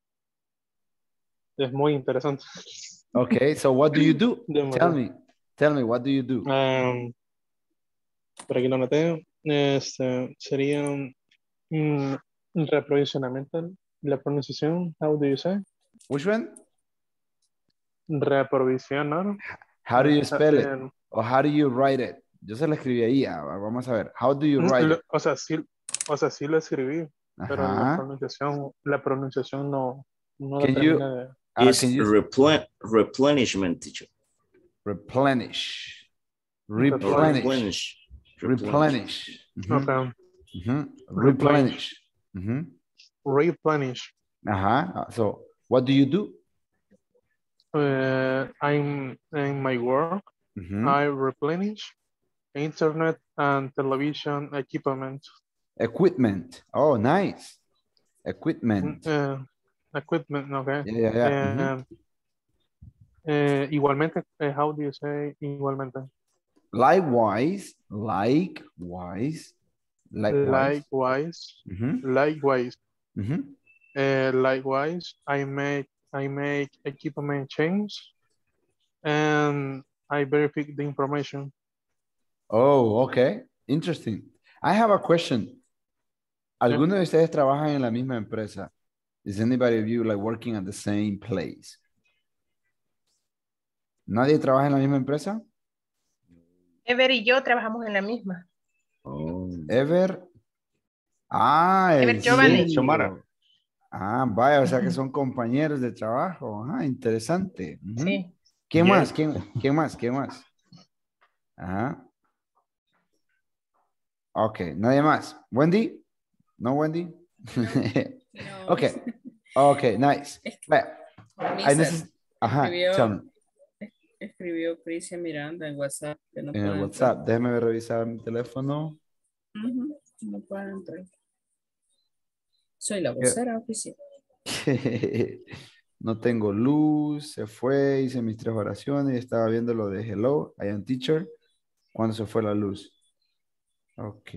Es muy interesante. Okay, so what do you do? Tell me, what do you do? Por aquí lo noté. Sería reprovisionamiento. La pronunciación, how do you say? Which one? Reprovisionar. How do you spell it? Or how do you write it? Yo se lo escribí ahí. Vamos a ver. How do you write it? O sea, sí lo escribí. Ajá. Pero la pronunciación no termina de... It's replenishment, teacher. Replenish. Okay. Replenish. So, what do you do? I'm in my work. I replenish internet and television equipment. Equipment. Oh, nice. Equipment. Equipment, okay. Yeah. Igualmente, how do you say igualmente? Likewise. Likewise, I make equipment change and I verify the information. Oh, okay. Interesting. I have a question. ¿Alguno de ustedes trabajan en la misma empresa? Is anybody of you like working at the same place? ¿Nadie trabaja en la misma empresa? Ever y yo trabajamos en la misma. Oh. Ever. Ever Giovanni. Vaya, o sea que son compañeros de trabajo. Interesante. Sí. ¿Quién más? ¿Quién más? Ok, nadie más. ¿Wendy? ¿No, Wendy? No. Ok, nice. Tell me. escribió Cristian Miranda en WhatsApp. Que no En el puede WhatsApp. entrar. Déjeme revisar mi teléfono. No puede entrar. Soy la vocera oficial. No tengo luz, se fue, hice mis 3 oraciones y estaba viendo lo de hello, I am teacher. ¿Cuándo se fue la luz? Ok.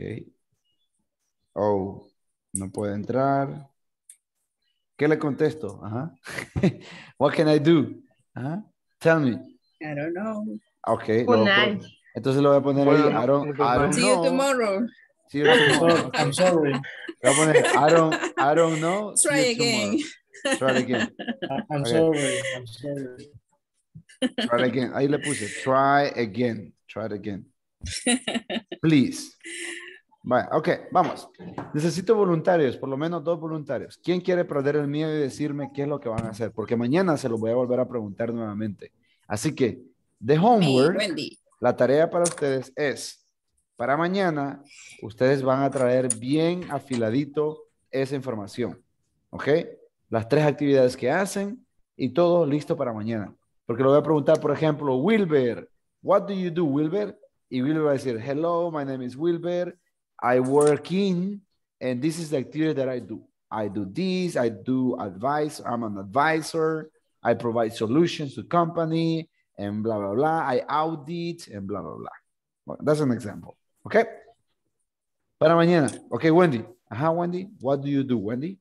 Oh, no puede entrar. ¿Qué le contesto? Ajá. What can I do? Ajá. Tell me. I don't know. Ok. Good night. Entonces lo voy a poner ahí. I don't See you know. tomorrow. See you tomorrow. Okay. I'm sorry. Le voy a poner I don't know. See Try you again. tomorrow. Try it again. I'm Okay. sorry. I'm sorry. Try it again. Ahí le puse. Try again. Try it again. Please. Vale, ok, vamos. Necesito voluntarios, por lo menos 2 voluntarios. ¿Quién quiere perder el miedo y decirme qué es lo que van a hacer? Porque mañana se los voy a volver a preguntar nuevamente. Así que, de homework, Wendy. la tarea para ustedes es, para mañana, ustedes van a traer bien afiladito esa información. ¿Ok? Las 3 actividades que hacen y todo listo para mañana. Porque le voy a preguntar, por ejemplo, Wilber, what do you do, Wilber? Y Wilber va a decir, hello, my name is Wilber. I work in, and this is the activity that I do. I do this, I do advice, I'm an advisor, I provide solutions to company, and blah, blah, blah. I audit, and blah, blah, blah. Well, that's an example, okay? Para mañana. Okay, Wendy. Ajá, Wendy. What do you do, Wendy?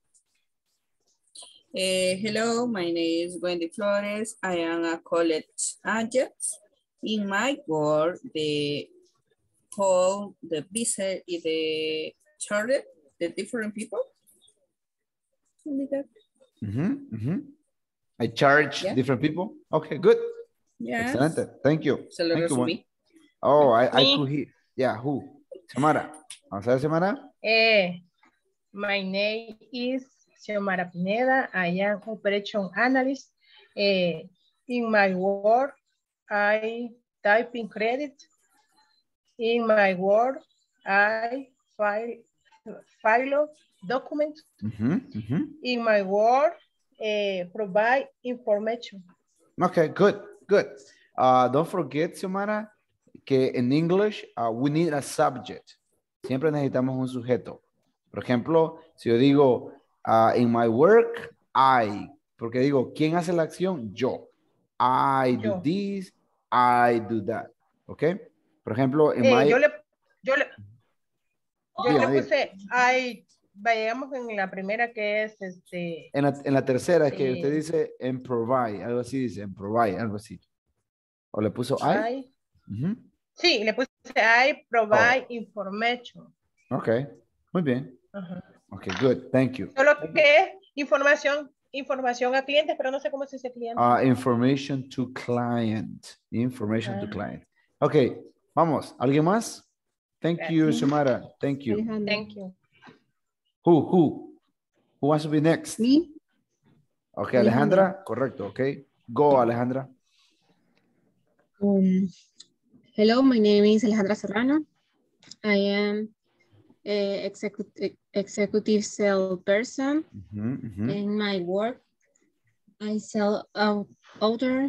Hello, my name is Wendy Flores. I am a college agent. In my work, the whole, the visit, the charter, the different people. I charge different people. Okay, good. Yes. Excellent. Thank you. Se lo Thank you, resumí. Oh, I could hear. Yeah, who? Samara. Vamos a ver, Samara. My name is Xiomara Pineda. I am operation analyst. In my work, I type in credit. In my work, I file documents. In my work, provide information. Okay, good, good. Don't forget, Xiomara, que en English we need a subject. Siempre necesitamos un sujeto. Por ejemplo, si yo digo, in my work, I. Porque digo, ¿quién hace la acción? Yo. I do this, I do that. Okay. Por ejemplo, en yo le puse, vayamos en la primera que es En la tercera es que usted dice en provide, algo así dice, en provide, algo así. ¿O le puso I? Sí, le puse I provide information. Ok, muy bien. Ok, good, thank you. Solo que información a clientes, pero no sé cómo se dice cliente. Information to client. Information to client. Ok, vamos. ¿Alguien más? Thank you, Xiomara. Thank you. Thank you. Who wants to be next? Me. Okay, Alejandra. Correcto, okay. Go, Alejandra. Hello, my name is Alejandra Serrano. I am executive salesperson. In my work, I sell outdoor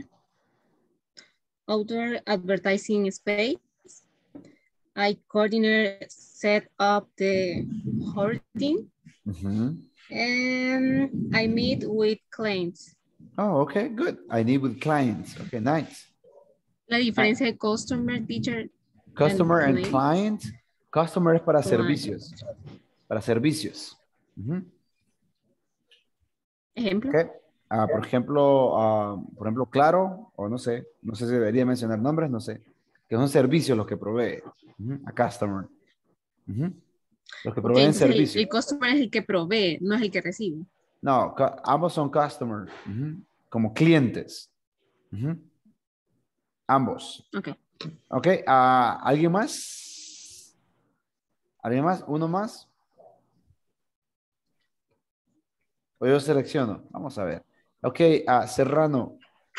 advertising space. I coordinate, set up the hoarding, and I meet with clients. Oh, okay, good. I meet with clients. Okay, nice. La diferencia de customer, teacher. Customer and client. Customer es para servicios. Para servicios. Ejemplo. Okay. Por ejemplo, Claro, o no sé si debería mencionar nombres, no sé, que son servicios los que provee. A customer. Los que proveen servicios. El customer es el que provee, no es el que recibe. No, ambos son customers, como clientes. Ambos. Ok, ¿alguien más? ¿Alguien más? ¿Uno más? O yo selecciono. Vamos a ver. Ok, Serrano.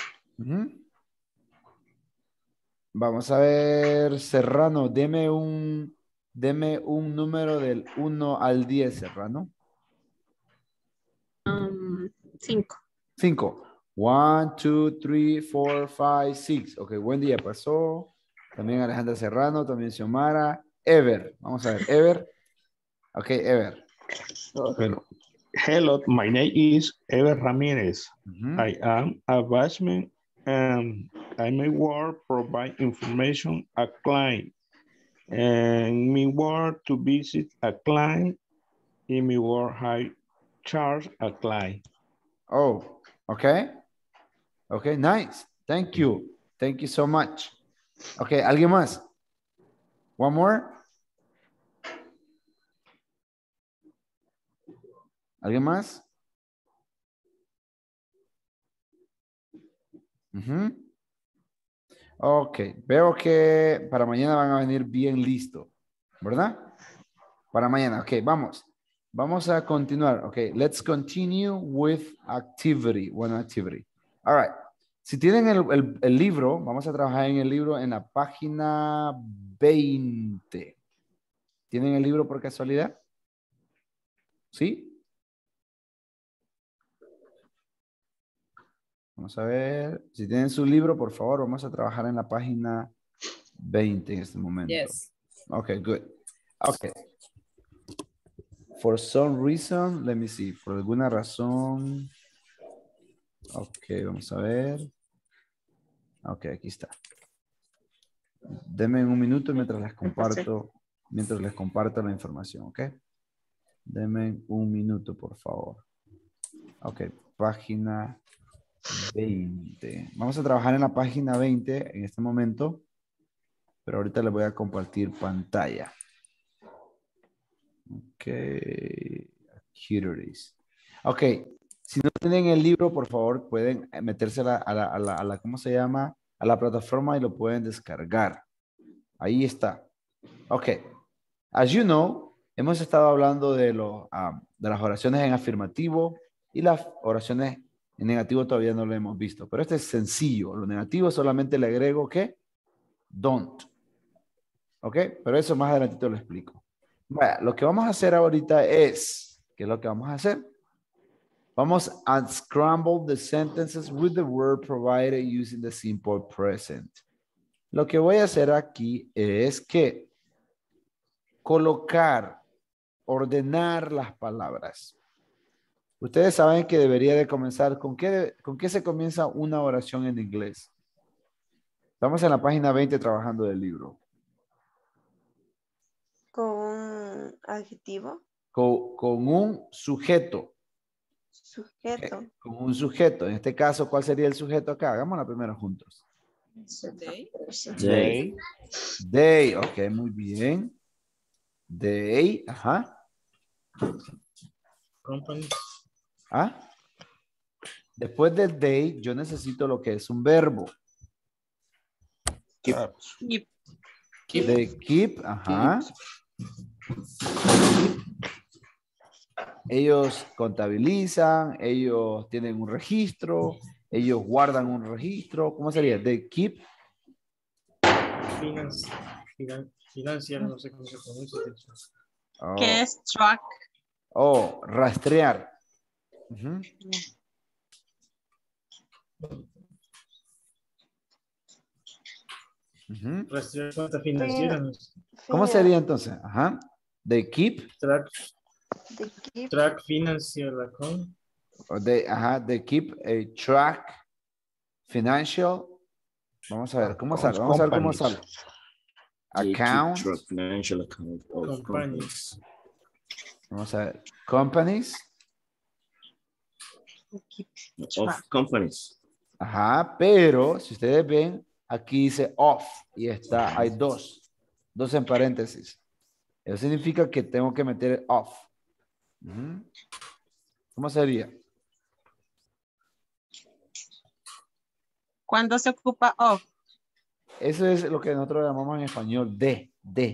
Vamos a ver, Serrano, deme un número del 1 al 10, Serrano. 5. 5. 1, 2, 3, 4, 5, 6. Ok, buen día pasó. También Alejandra Serrano, también Xiomara. Ever, vamos a ver, Ever. Ok, Ever. Hello, my name is Ever Ramirez. I am a batchman and I may work provide information a client. And me work to visit a client. In me work I charge a client. Oh, okay. Okay, nice. Thank you. Thank you so much. Okay, ¿alguien más? One more. ¿Alguien más? Ok, veo que para mañana van a venir bien listo, ¿verdad? Para mañana, ok, vamos. Vamos a continuar, ok. Let's continue with activity, one activity. All right. Si tienen el libro, vamos a trabajar en el libro en la página 20. ¿Tienen el libro por casualidad? ¿Sí? Vamos a ver. Si tienen su libro, por favor, vamos a trabajar en la página 20 en este momento. Yes. Okay, good. Okay. For some reason, let me see. Por alguna razón. Ok, vamos a ver. Ok, aquí está. Denme un minuto mientras les comparto la información, ¿ok? Denme un minuto, por favor. Ok, página 20. Vamos a trabajar en la página 20 en este momento, pero ahorita les voy a compartir pantalla. Ok, here it is. Ok, si no tienen el libro, por favor, pueden meterse a la ¿cómo se llama? A la plataforma y lo pueden descargar. Ahí está. Ok, as you know, hemos estado hablando de las oraciones en afirmativo y las oraciones en negativo todavía no lo hemos visto, pero este es sencillo. Lo negativo solamente le agrego ¿qué? Don't. Ok, pero eso más adelantito lo explico. Vaya, lo que vamos a hacer ahorita es, ¿qué es lo que vamos a hacer? Vamos a unscramble the sentences with the word provided using the simple present. Lo que voy a hacer aquí es que colocar, ordenar las palabras. Ustedes saben que debería de comenzar, ¿con qué se comienza una oración en inglés? Estamos en la página 20 trabajando del libro. ¿Con un adjetivo? Con un sujeto. Sujeto. Con un sujeto. En este caso, ¿cuál sería el sujeto acá? Hagámosla primero juntos. They. They. They. Ok, muy bien. They. Ajá. Company. ¿Ah? Después del they, yo necesito lo que es un verbo. Keep. De keep, ajá. Ellos contabilizan, ellos tienen un registro, ellos guardan un registro. ¿Cómo sería? De keep. Financial, no sé cómo se pronuncia. Oh. ¿Qué es track? Oh, rastrear. Rastrear cuenta financiera. ¿Cómo sería entonces? Ajá. De keep. Track financial account. De keep a track financial. Vamos a ver cómo sale. Vamos a ver cómo sale. Account. Track financial account of companies. Vamos a ver. Companies. Of companies. Ajá, pero si ustedes ven, aquí dice off y hay dos en paréntesis. Eso significa que tengo que meter off. ¿Cómo sería? ¿Cuándo se ocupa off? Eso es lo que nosotros llamamos en español de.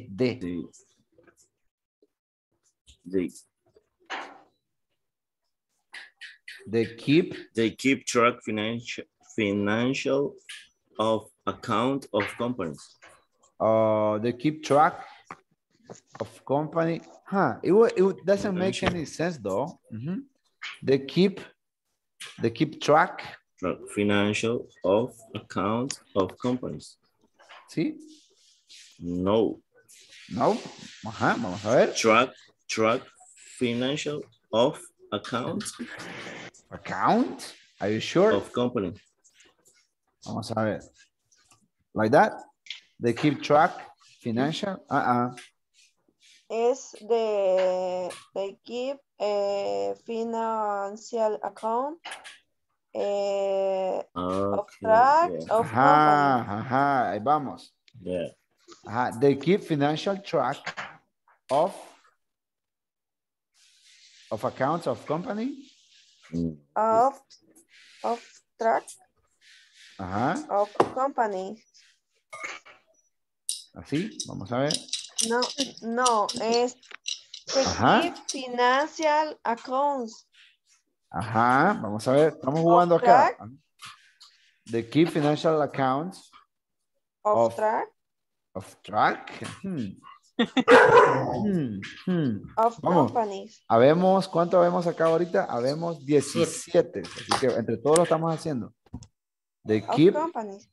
They keep track financial of account of companies. They keep track of company. It doesn't make any sense though. They keep track Financial of account of companies. ¿Sí? No. No. Ajá, vamos a ver. Track financial of account. Account? Are you sure? Of company. Vamos a ver. Like that? They keep track financial? Es de they keep a financial account of track of company. Ajá, ahí vamos. Yeah. Ajá, they keep financial track of accounts of company. Of track Ajá. of company. Así, vamos a ver. No, es they keep financial accounts. Ajá, vamos a ver, estamos jugando acá. The keep financial accounts of track. Of track. Of Vamos. companies. Habemos, ¿cuánto habemos acá ahorita? Habemos 17. Así que entre todos lo estamos haciendo. The keep. Of companies.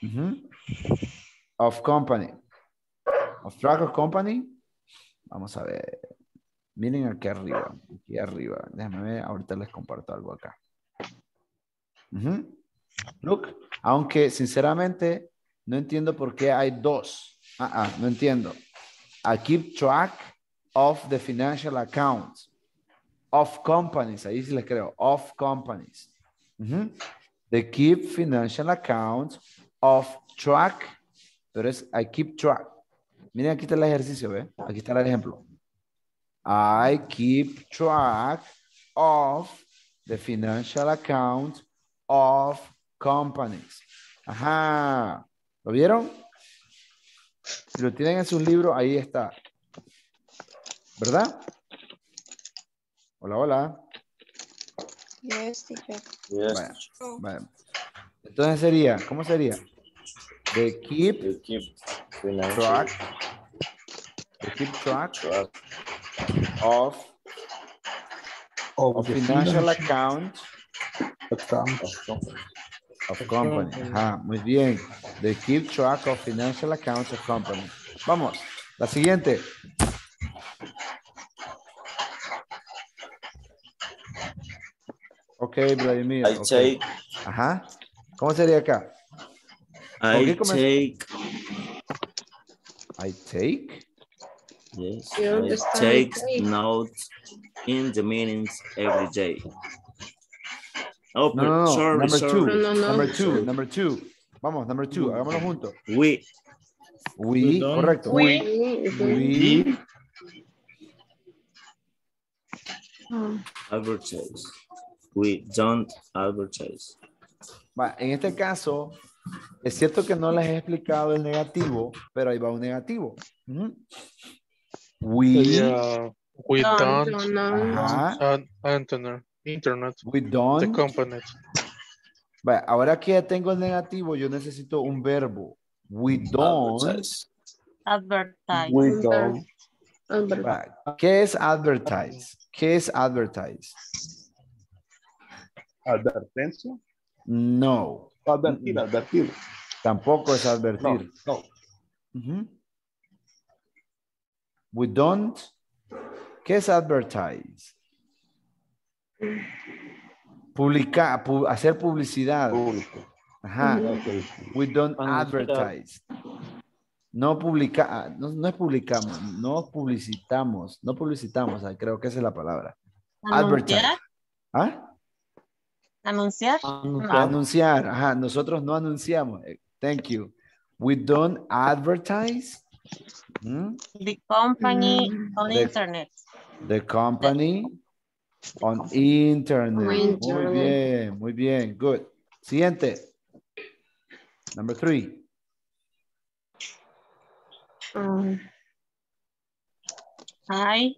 Of company. Of track of company. Vamos a ver. Miren aquí arriba. Aquí arriba. Déjame ver. Ahorita les comparto algo acá. Look. Aunque sinceramente no entiendo por qué hay dos. No entiendo. I keep track of the financial accounts of companies. Ahí sí les creo. Of companies. They keep financial accounts of track. Pero es I keep track. Miren, aquí está el ejercicio, ¿ve? Aquí está el ejemplo. I keep track of the financial account of companies. Ajá. ¿Lo vieron? Si lo tienen en su libro, ahí está. ¿Verdad? Hola, hola. Yes, teacher. Yes. Vaya. Entonces sería, ¿cómo sería? They keep track. They keep track of financial account of company. Ajá, muy bien. They keep track of financial accounts of company. Vamos, la siguiente. Ok, Vladimir. I take. Ajá. ¿Cómo sería acá? I take. Yes. I take notes in the meetings every day. Oh, no. Sorry. Number two. Vamos, number two. Hagámoslo juntos. We, correcto. We advertise. We don't advertise. En este caso, es cierto que no les he explicado el negativo, pero ahí va un negativo. We don't internet. We don't. The company. Ahora que ya tengo el negativo, yo necesito un verbo. We don't. Advertise. We don't. ¿Qué es advertise? ¿Qué es advertise? ¿Advertencia? No. Advertir. Tampoco es advertir. No. We don't. ¿Qué es advertise? Publicar, hacer publicidad. Ajá. We don't advertise. No publica, no es publicamos, no publicitamos, creo que esa es la palabra. Advertise. Anunciar. Anunciar. Ajá, nosotros no anunciamos. Thank you. We don't advertise. The company on internet. The company on internet. Muy bien. Good. Siguiente. Number 3. I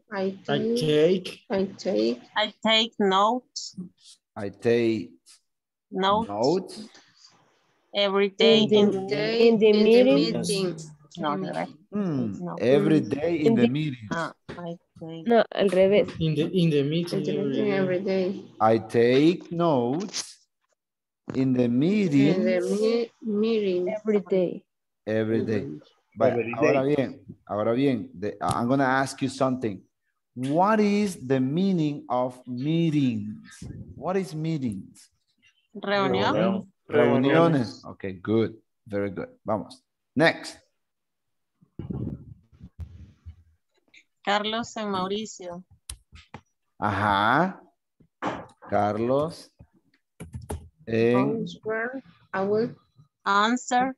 take notes. I take notes. Every day in the meeting. No, every day in the meeting. No, al revés. In the meeting every day. I take notes In the meeting. In the meeting. Every day. Every day. But ahora bien, I'm going to ask you something. What is the meaning of meetings? What is meetings? Reunión. Reuniones. Okay, good. Very good. Vamos. Next. Carlos and Mauricio. Ajá. Carlos. En Answer.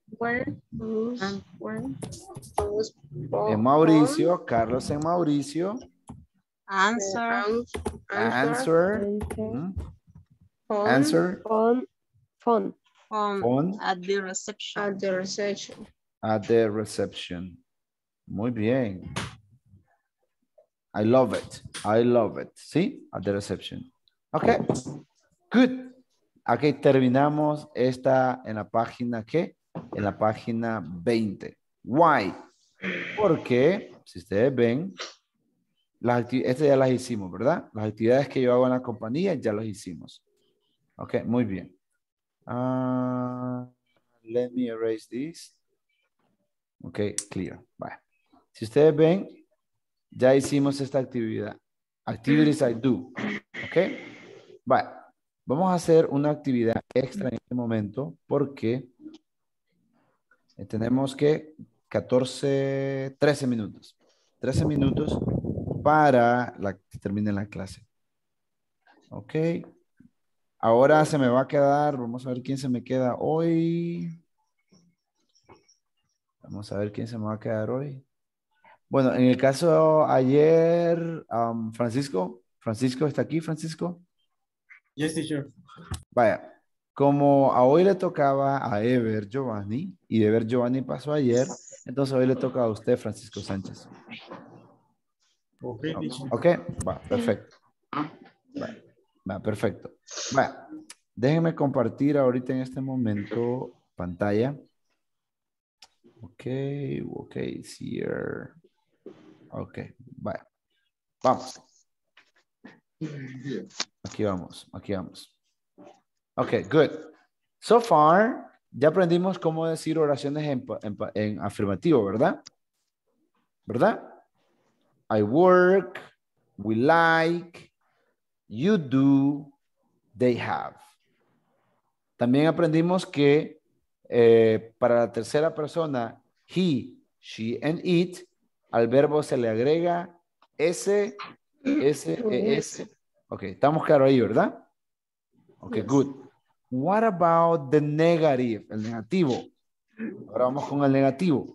En Mauricio. Carlos en Mauricio. Answer. Answer. Phone. At the reception. At the reception. Muy bien. I love it. I love it. ¿Sí? At the reception. Okay. Good. Aquí terminamos esta en la página, ¿qué? En la página 20. Why? Porque, si ustedes ven, estas ya las hicimos, ¿verdad? Las actividades que yo hago en la compañía ya las hicimos. Ok, muy bien. Let me erase this. Ok, clear. Bye. Si ustedes ven, ya hicimos esta actividad. Activities I do. Ok. Bye. Vamos a hacer una actividad extra en este momento porque tenemos que 13 minutos. 13 minutos para que termine la clase. Ok. Ahora se me va a quedar, vamos a ver quién se me queda hoy. Vamos a ver quién se me va a quedar hoy. Bueno, en el caso ayer, Francisco está aquí, Francisco. Yes, teacher. Vaya, como a hoy le tocaba a Ever Giovanni y Ever Giovanni pasó ayer, entonces hoy le toca a usted, Francisco Sánchez. Ok, teacher. Ok, va, perfecto. Va, perfecto. Va, déjenme compartir ahorita en este momento pantalla. Ok, here. Ok, va. Vamos. Aquí vamos. Ok, good. So far, ya aprendimos cómo decir oraciones en afirmativo, ¿verdad? ¿Verdad? I work, we like, you do, they have. También aprendimos que para la tercera persona, he, she, and it, al verbo se le agrega S. Ok, estamos claros ahí, ¿verdad? Ok, good. What about the negative? El negativo. Ahora vamos con el negativo.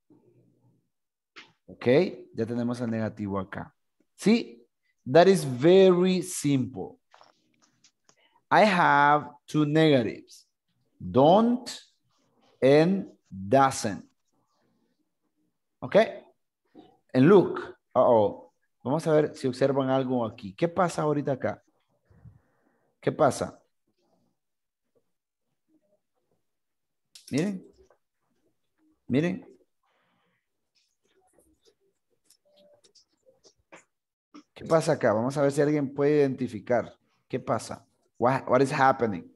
Ok, ya tenemos el negativo acá. Sí, that is very simple. I have two negatives. Don't and doesn't. Ok. And look. Vamos a ver si observan algo aquí. ¿Qué pasa ahorita acá? ¿Qué pasa? Miren. Miren. ¿Qué pasa acá? Vamos a ver si alguien puede identificar. ¿Qué pasa? What is happening?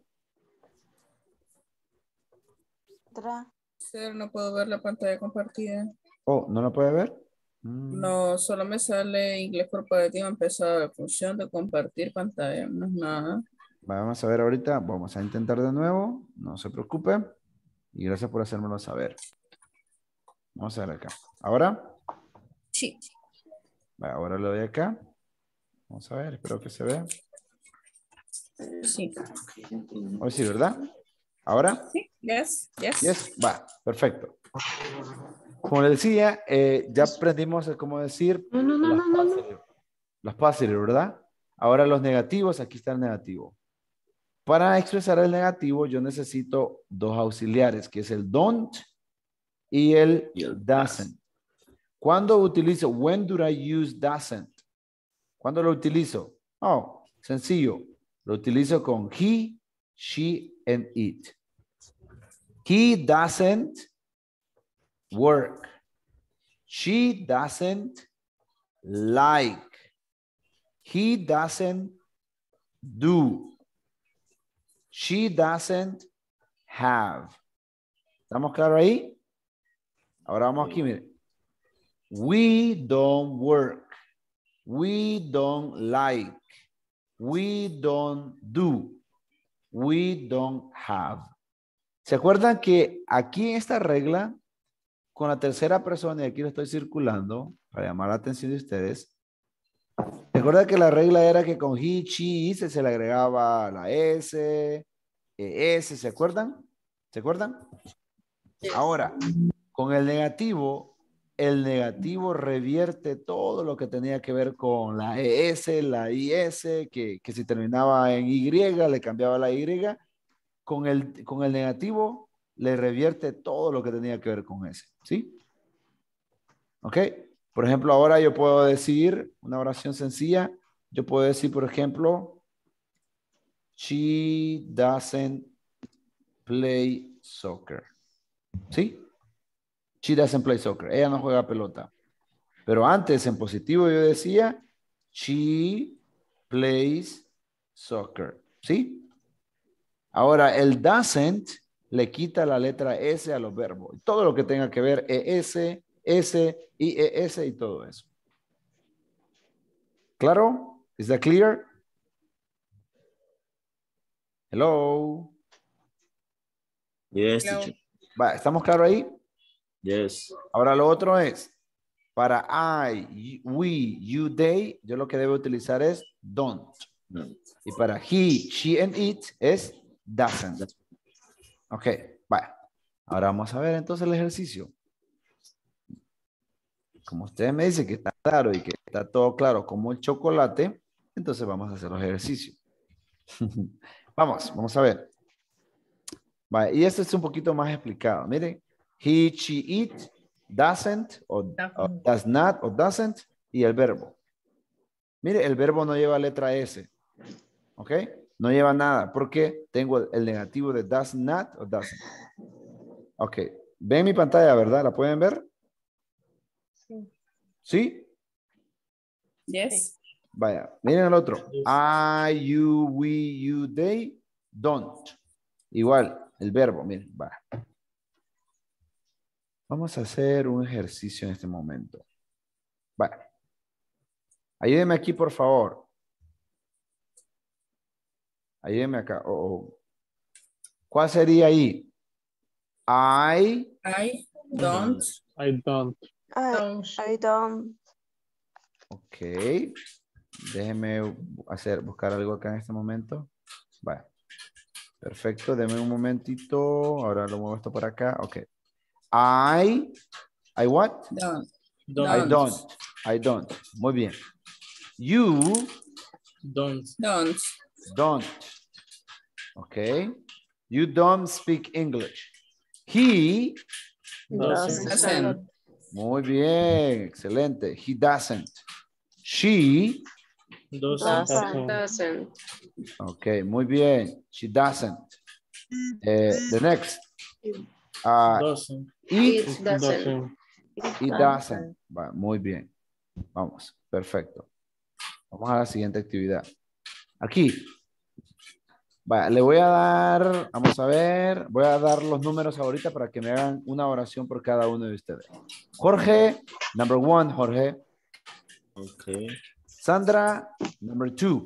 Sir, no puedo ver la pantalla compartida. Oh, ¿no la puede ver? No, solo me sale inglés corporativo empezado, función de compartir pantalla, no es nada. Vamos a ver ahorita, vamos a intentar de nuevo, no se preocupe. Y gracias por hacérmelo saber. Vamos a ver acá. ¿Ahora? Sí. Ahora le doy acá. Vamos a ver, espero que se vea. Sí. Hoy sí, ¿verdad? ¿Ahora? Sí, yes. Va, perfecto. Como les decía, ya aprendimos cómo decir las positive, ¿verdad? Ahora los negativos, aquí está el negativo. Para expresar el negativo, yo necesito dos auxiliares, que es el don't y el doesn't. ¿Cuándo utilizo? When do I use doesn't? ¿Cuándo lo utilizo? Oh, sencillo. Lo utilizo con he, she, and it. He doesn't work. She doesn't like. He doesn't do. She doesn't have. ¿Estamos claros ahí? Ahora vamos aquí, mire. We don't work. We don't like. We don't do. We don't have. ¿Se acuerdan que aquí en esta regla, con la tercera persona, y aquí lo estoy circulando para llamar la atención de ustedes, ¿se acuerdan que la regla era que con he, she, se le agregaba la S, ES, ¿se acuerdan? ¿Se acuerdan? Ahora, con el negativo revierte todo lo que tenía que ver con la ES, la IS, que si terminaba en Y, le cambiaba la Y. Con el negativo le revierte todo lo que tenía que ver con ese, ¿sí? ¿Ok? Por ejemplo, ahora yo puedo decir una oración sencilla. Yo puedo decir, por ejemplo, she doesn't play soccer. ¿Sí? She doesn't play soccer. Ella no juega pelota. Pero antes, en positivo, yo decía, she plays soccer. ¿Sí? Ahora, el doesn't le quita la letra S a los verbos. Todo lo que tenga que ver ES, S, IES y todo eso. ¿Claro? ¿Is that clear? Hello. Yes, teacher. Va, ¿estamos claros ahí? Yes. Ahora lo otro es, para I, we, you, they, yo lo que debo utilizar es don't. Y para he, she, and it es doesn't. Ok, vaya. Ahora vamos a ver entonces el ejercicio. Como ustedes me dicen que está claro y que está todo claro como el chocolate, entonces vamos a hacer los ejercicios. Vamos a ver. Vaya, y esto es un poquito más explicado. Miren, he, she, it, doesn't, o does not, o doesn't, y el verbo. Mire, el verbo no lleva letra S. ¿Ok? No lleva nada, porque tengo el negativo de does not o doesn't. Ok. Ven mi pantalla, ¿verdad? ¿La pueden ver? Sí. ¿Sí? Yes. Vaya, miren el otro. I, you, we, you, they, don't. Igual, el verbo, miren, va. Vamos a hacer un ejercicio en este momento. Vaya. Ayúdenme aquí, por favor. Ayúdenme acá. ¿Cuál sería ahí? I don't. I don't. I don't. Ok. Déjenme buscar algo acá en este momento. Vale. Perfecto. Denme un momentito. Ahora lo muevo esto por acá. Ok. I what? Don't. I don't. Muy bien. You Don't. Okay. You don't speak English. He Doesn't. Muy bien. Excelente. He doesn't. She Doesn't. Okay. Muy bien. She doesn't. The next. Doesn't. It Doesn't. It doesn't. Va, muy bien. Vamos. Perfecto. Vamos a la siguiente actividad. Aquí. Va, le voy a dar, vamos a ver, voy a dar los números ahorita para que me hagan una oración por cada uno de ustedes. Jorge, number 1, Jorge. Okay. Sandra, number 2.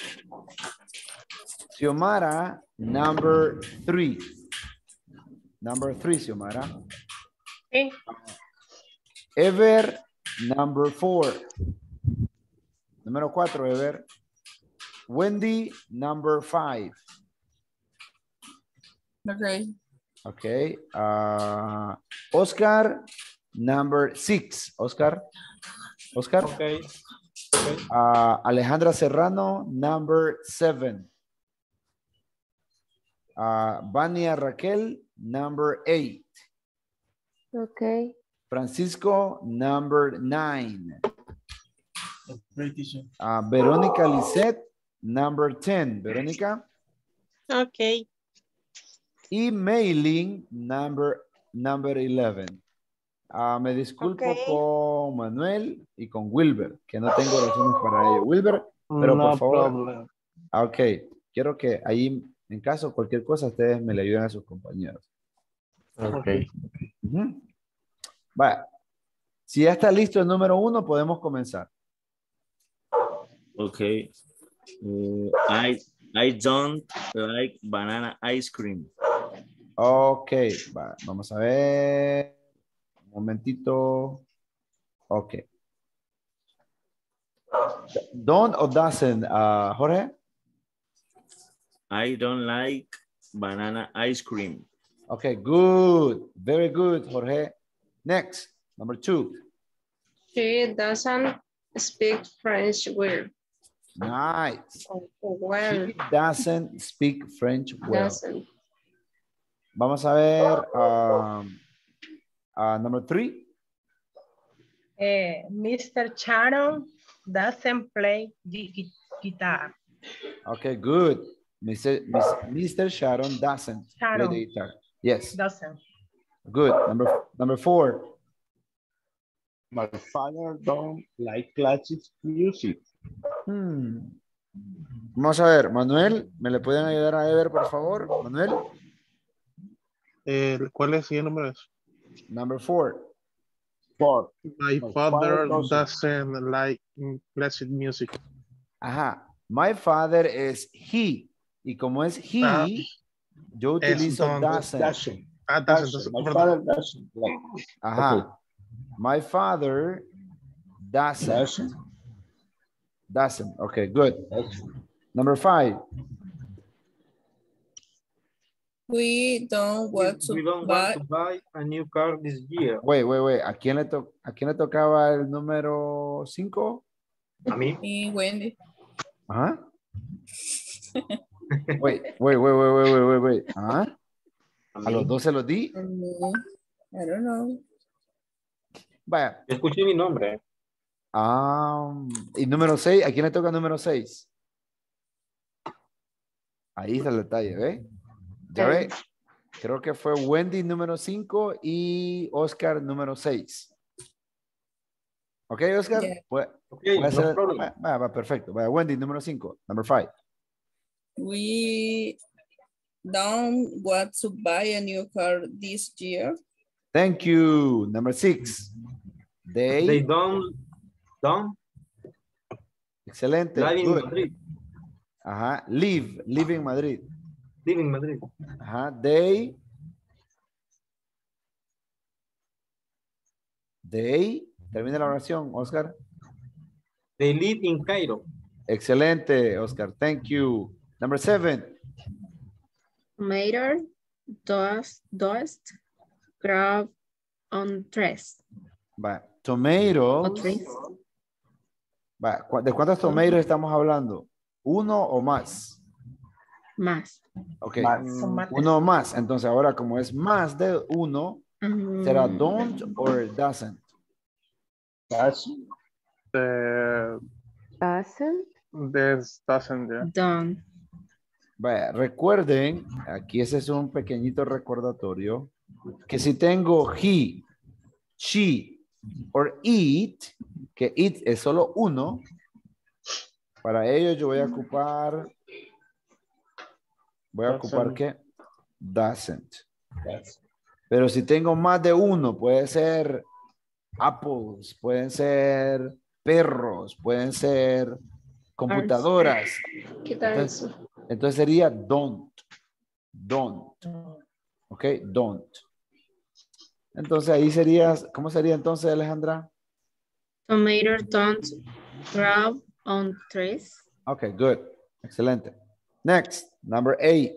Xiomara, number 3. Number 3, Xiomara. Sí. Ever, number 4. Número 4, Ever. Wendy, number 5. Okay. Okay. Oscar, number 6. Oscar. Okay. Alejandra Serrano, number 7. Vania Raquel, number 8. Okay. Francisco, number 9. Okay, teacher. Verónica Lisette, number 10. Verónica. Okay. Y Mailing, number 11. Me disculpo con Manuel y con Wilber, que no tengo razones para ello. Wilber, pero No por favor. problem. Ok, quiero que ahí En caso de cualquier cosa, ustedes me le ayudan a sus compañeros. Ok. Vaya. Si ya está listo el número 1, podemos comenzar. Okay. I don't like banana ice cream. Ok, vamos a ver. Un momentito. Ok. Don't o doesn't, Jorge? I don't like banana ice cream. Okay, good. Very good, Jorge. Next, number 2. She doesn't speak French well. Nice. Well. She doesn't speak French well. Doesn't. Vamos a ver number 3. Mr. Sharon doesn't play guitar. Okay, good. Mr. Sharon doesn't play the guitar. Yes. Doesn't. Good. Number 4. My father don't like classic music. Vamos a ver, Manuel, ¿me le pueden ayudar a Ever, por favor? Manuel. ¿Cuál es el número? Number 4. My father doesn't like classic music. Ajá. My father es he. Y como es he, yo utilizo doesn't. Doesn't. My father doesn't like. Ajá. Okay. My father doesn't. Doesn't. Okay, good. Number 5. We don't want to buy a new car this year. Wait. ¿A quién le tocaba el número 5? A mí. Y Wendy. Ajá. Wait. ¿Ah? ¿A los dos se los di? I don't know. Vaya. Escuché mi nombre. Y número 6, ¿a quién le toca el número 6? Ahí está el detalle, ¿ve? Ya ve. Creo que fue Wendy número 5 y Oscar número 6. ¿Ok, Oscar? Yeah. Va, perfecto. Vaya, Wendy número 5. Number 5. We don't want to buy a new car this year. Thank you. Number 6. They don't. Excelente. Live in Madrid. Ajá. Live in Madrid. Live in Madrid. Ajá. They. Termina la oración, Oscar. They live in Cairo. Excelente, Oscar. Thank you. Number 7. Mater does grab on trees. Va. Tomatoes. Va. ¿De cuántos tomatoes estamos hablando? ¿Uno o más? Más. Ok. Uno o más. Entonces ahora como es más de uno, ¿será don't or doesn't? Doesn't. Doesn't, yeah. Don't. Vaya, recuerden, aquí ese es un pequeñito recordatorio, que si tengo he, she, or it, que it es solo uno, para ello yo voy a ocupar ¿qué? Doesn't. Pero si tengo más de uno, puede ser apples, pueden ser perros, pueden ser computadoras. ¿Qué tal eso? Entonces sería don't. Ok, don't. Entonces ahí sería, ¿cómo sería entonces, Alejandra? Tomatoes don't grow on trees. Ok, good. Excelente. Next, number 8.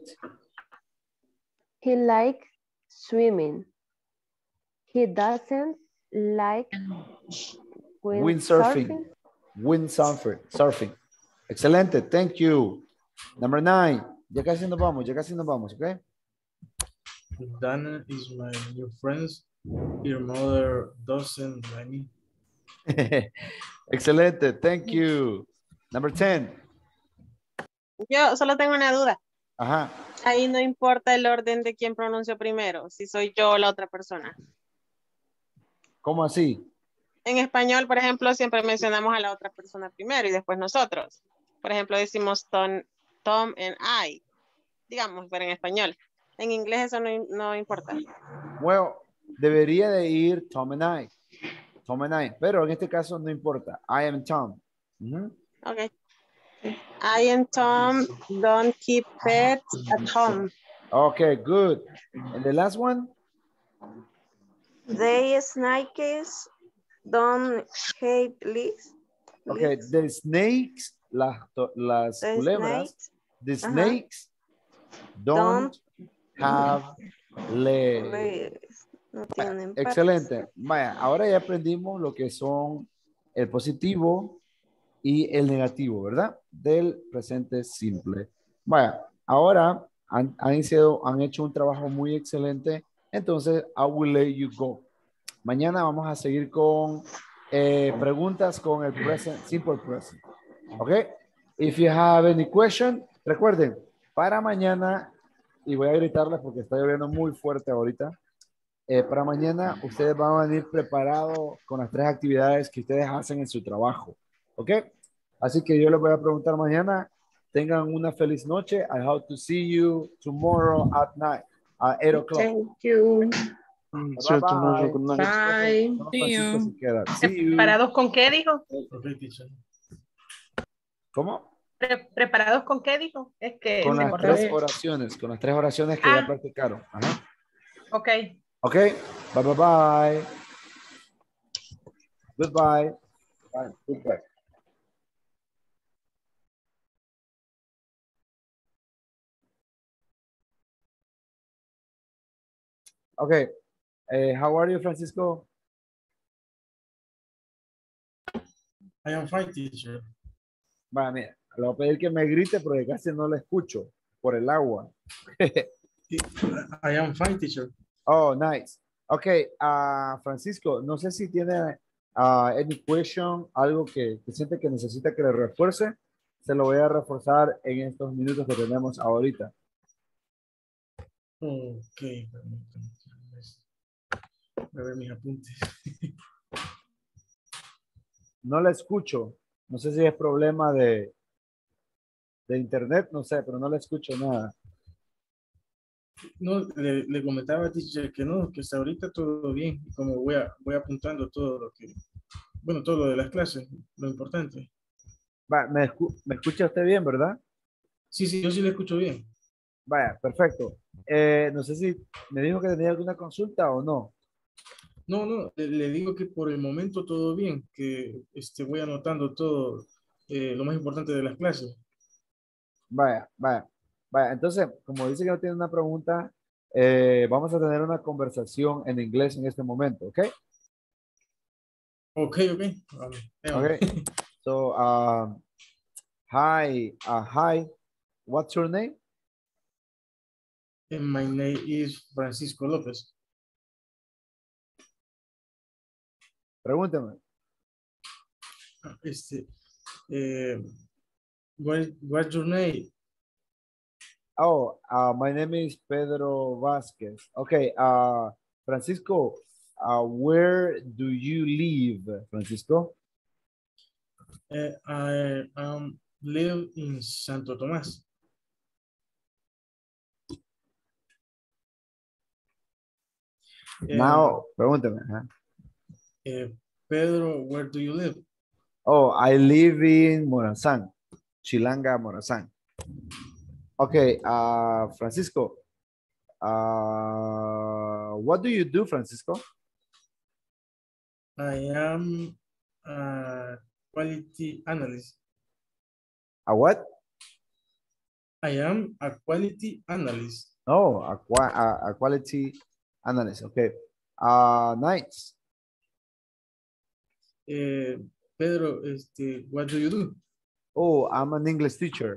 He likes swimming. He doesn't like windsurfing. Surfing. Excelente, thank you. Number 9. Ya casi nos vamos, ¿ok? Dana is my new friend. Your mother doesn't like me. Excelente, thank you. Number 10. Yo solo tengo una duda. Ajá. Ahí no importa el orden de quién pronunció primero, si soy yo o la otra persona. ¿Cómo así? En español, por ejemplo, siempre mencionamos a la otra persona primero y después nosotros. Por ejemplo, decimos Tom and I. digamos, pero en español. En inglés eso no importa. Well, debería de ir Tom and I. Tom and I. Pero en este caso no importa. I am Tom. Okay. I am Tom. Don't keep pets at home. Okay, good. And the last one? They snakes don't hate leaves. Okay, the snakes, las culebras, the snakes don't have legs. No tienen patas. Excelente. Vaya, ahora ya aprendimos lo que son el positivo y el negativo, ¿verdad? Del presente simple. Vaya, ahora han hecho un trabajo muy excelente. Entonces, I will let you go. Mañana vamos a seguir con preguntas con el present, simple present. ¿Ok? If you have any question, recuerden, para mañana, y voy a gritarles porque está lloviendo muy fuerte ahorita, para mañana ustedes van a venir preparados con las 3 actividades que ustedes hacen en su trabajo. ¿Ok? Así que yo les voy a preguntar mañana. Tengan una feliz noche. I hope to see you tomorrow at night, at 8 o'clock. Thank you. Bye. Bye. ¿Preparados con qué dijo? ¿Cómo? ¿Preparados con qué dijo? Es que con las 3 oraciones, que ya practicaron. Ajá. Ok. Ok. Bye. Goodbye. Bye. Goodbye. Okay. How are you, Francisco? I am fine, teacher. Vaya, mira, le voy a pedir que me grite porque casi no le escucho por el agua. I am fine, teacher. Oh, nice. Okay, Francisco, no sé si tiene any question, algo que siente que necesita que le refuerce. Se lo voy a reforzar en estos minutos que tenemos ahorita. Ok, voy a ver mis apuntes. No la escucho. No sé si es problema de internet, no sé, pero no le escucho nada. No, le comentaba, teacher, que no, que hasta ahorita todo bien. Y como voy apuntando todo lo que, bueno, todo lo de las clases, lo importante. Va, ¿me escucha usted bien, verdad? Sí, yo sí le escucho bien. Vaya, perfecto. No sé si me dijo que tenía alguna consulta o no. No, le digo que por el momento todo bien, que voy anotando todo lo más importante de las clases. Vaya. Entonces, como dice que no tiene una pregunta, vamos a tener una conversación en inglés en este momento, ¿ok? Ok. Okay. So, hi. What's your name? And my name is Francisco Lopez. Pregúntame. What's your name? Oh, my name is Pedro Vasquez. Okay, Francisco, where do you live, Francisco? I live in Santo Tomás. Now, pregúntame. Pedro, where do you live? Oh, I live in Morazán, Chilanga, Morazán. Okay, Francisco, what do you do, Francisco? I am a quality analyst. A what? I am a quality analyst. Oh, a quality analyst. Okay. Nice. Pedro, what do you do? Oh, I'm an English teacher.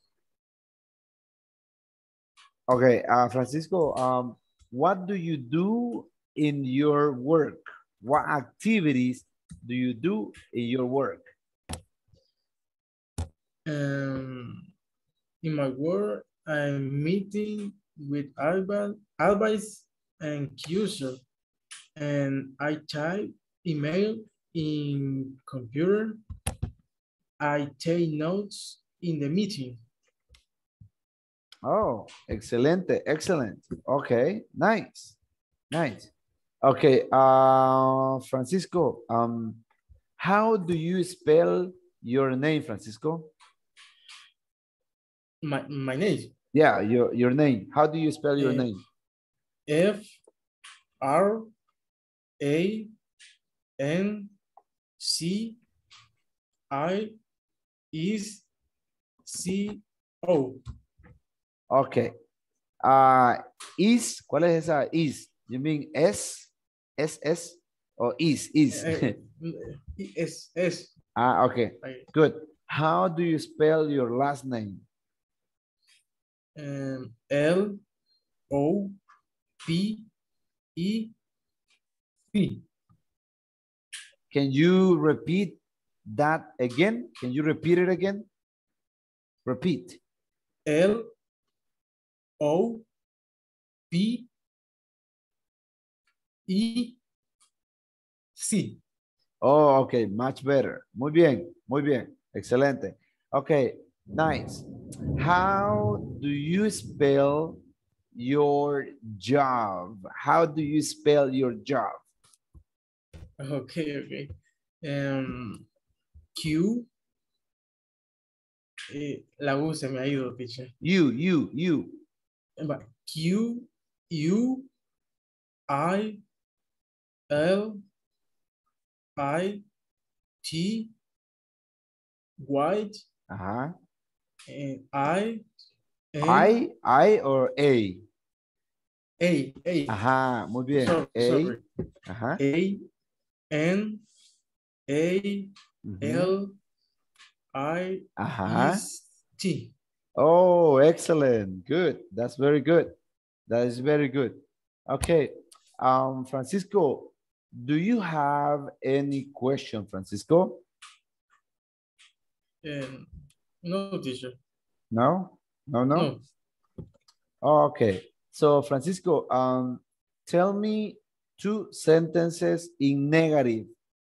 Okay, Francisco, what do you do in your work? What activities do you do in your work? In my work, I'm meeting with advice and user, and I type email in computer. I take notes in the meeting. Oh, excelente, excellent. Okay, nice, nice. Okay, Francisco, how do you spell your name, Francisco? My name? Yeah, your name. How do you spell your name? F-R-A-N-C-I-S-C-O. Okay. Is, ¿cuál es esa is? You mean S? S? Or is? S. Okay, good. How do you spell your last name? L-O-P-E-C. Can you repeat that again? Can you repeat it again? Repeat. L-O-P-E-C. Oh, okay, much better. Muy bien, muy bien. Excelente. Okay, nice. How do you spell your job? How do you spell your job? Okay. Q. La U se me ha ido, teacher. You. Q, U, I, L, I, T, white, and I or A? A. Ajá, muy bien. Sorry. Ajá. A, N, A, L, I, S, T. Oh, excellent. Good. That's very good. That is very good. Okay. Francisco, do you have any question, Francisco? No, teacher. No? Oh, okay. So, Francisco, tell me 2 sentences in negative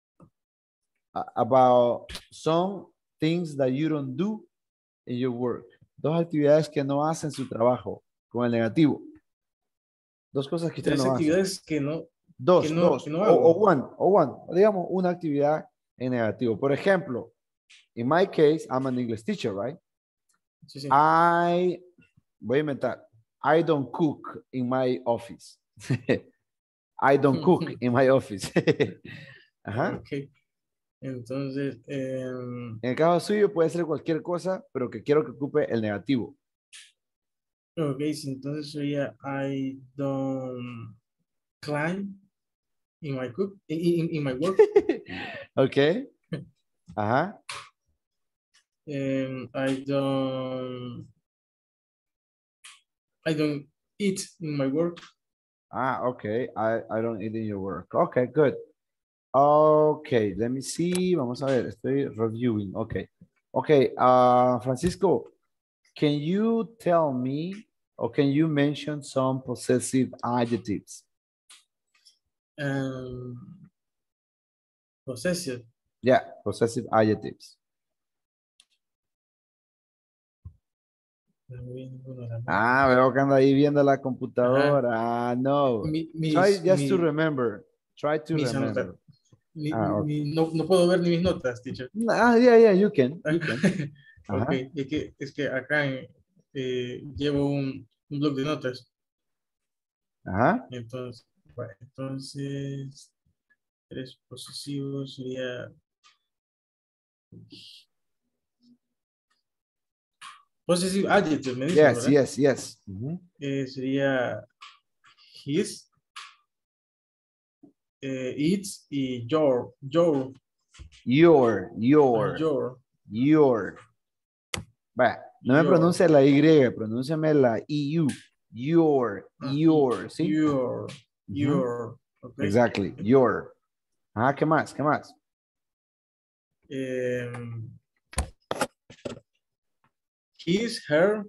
about some things that you don't do in your work. 2 actividades que no hacen su trabajo con el negativo. 2 cosas que usted no hace. 3 actividades que no. Dos. Que no hago. O one. Digamos, una actividad en negativo. Por ejemplo, in my case, I'm an English teacher, right? Sí. Voy a inventar. I don't cook in my office. I don't cook in my office. Ajá. Okay. Entonces, en el caso suyo puede ser cualquier cosa, pero que quiero que ocupe el negativo. Ok, entonces sería I don't climb in my work. Ok. Ajá. I don't eat in my work. Okay. I don't eat in your work. Okay, good. Okay, let me see. Vamos a ver, estoy reviewing. Okay. Francisco, can you tell me or can you mention some possessive adjectives? Possessive. Yeah, possessive adjectives. Veo que anda ahí viendo la computadora. No. Try just to remember. Try to remember. No puedo ver ni mis notas, teacher. Yeah, you can. Okay, es que acá llevo un blog de notas. Ajá. Entonces, 3 posesivos sería possessive adjective, me dice, ¿verdad? Yes. Sería his, its y your. Va, no me pronuncie la Y, pronúnciame la EU. Your, ¿sí? Your. Okay. Exactly, your. ¿Qué más? His, her.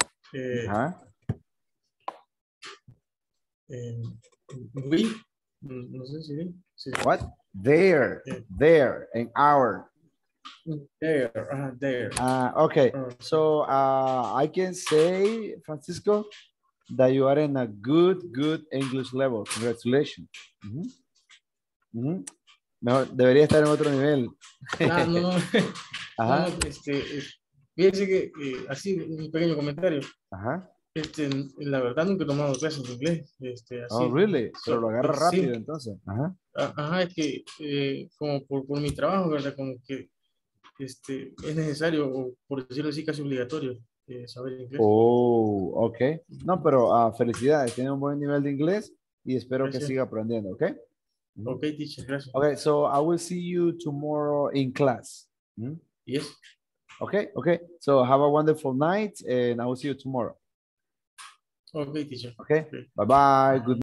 We. No sé si. What? There, and our. There. Okay. So I can say, Francisco, that you are in a good English level. Congratulations. Mejor, debería estar en otro nivel. No. Ajá. Fíjense que así, un pequeño comentario. Ajá. La verdad nunca he tomado clases de inglés. Así. Oh, really? Pero lo agarra rápido, sí. entonces. Ajá. Ajá, es que como por mi trabajo, ¿verdad? Como que es necesario, o por decirlo así, casi obligatorio saber inglés. Oh, ok. No, pero felicidades. Tiene un buen nivel de inglés y espero que siga aprendiendo, ¿ok? Ok, teacher, gracias. Okay, so I will see you tomorrow in class. Yes. Okay. So have a wonderful night and I will see you tomorrow. Okay, teacher. Okay. Bye-bye. Good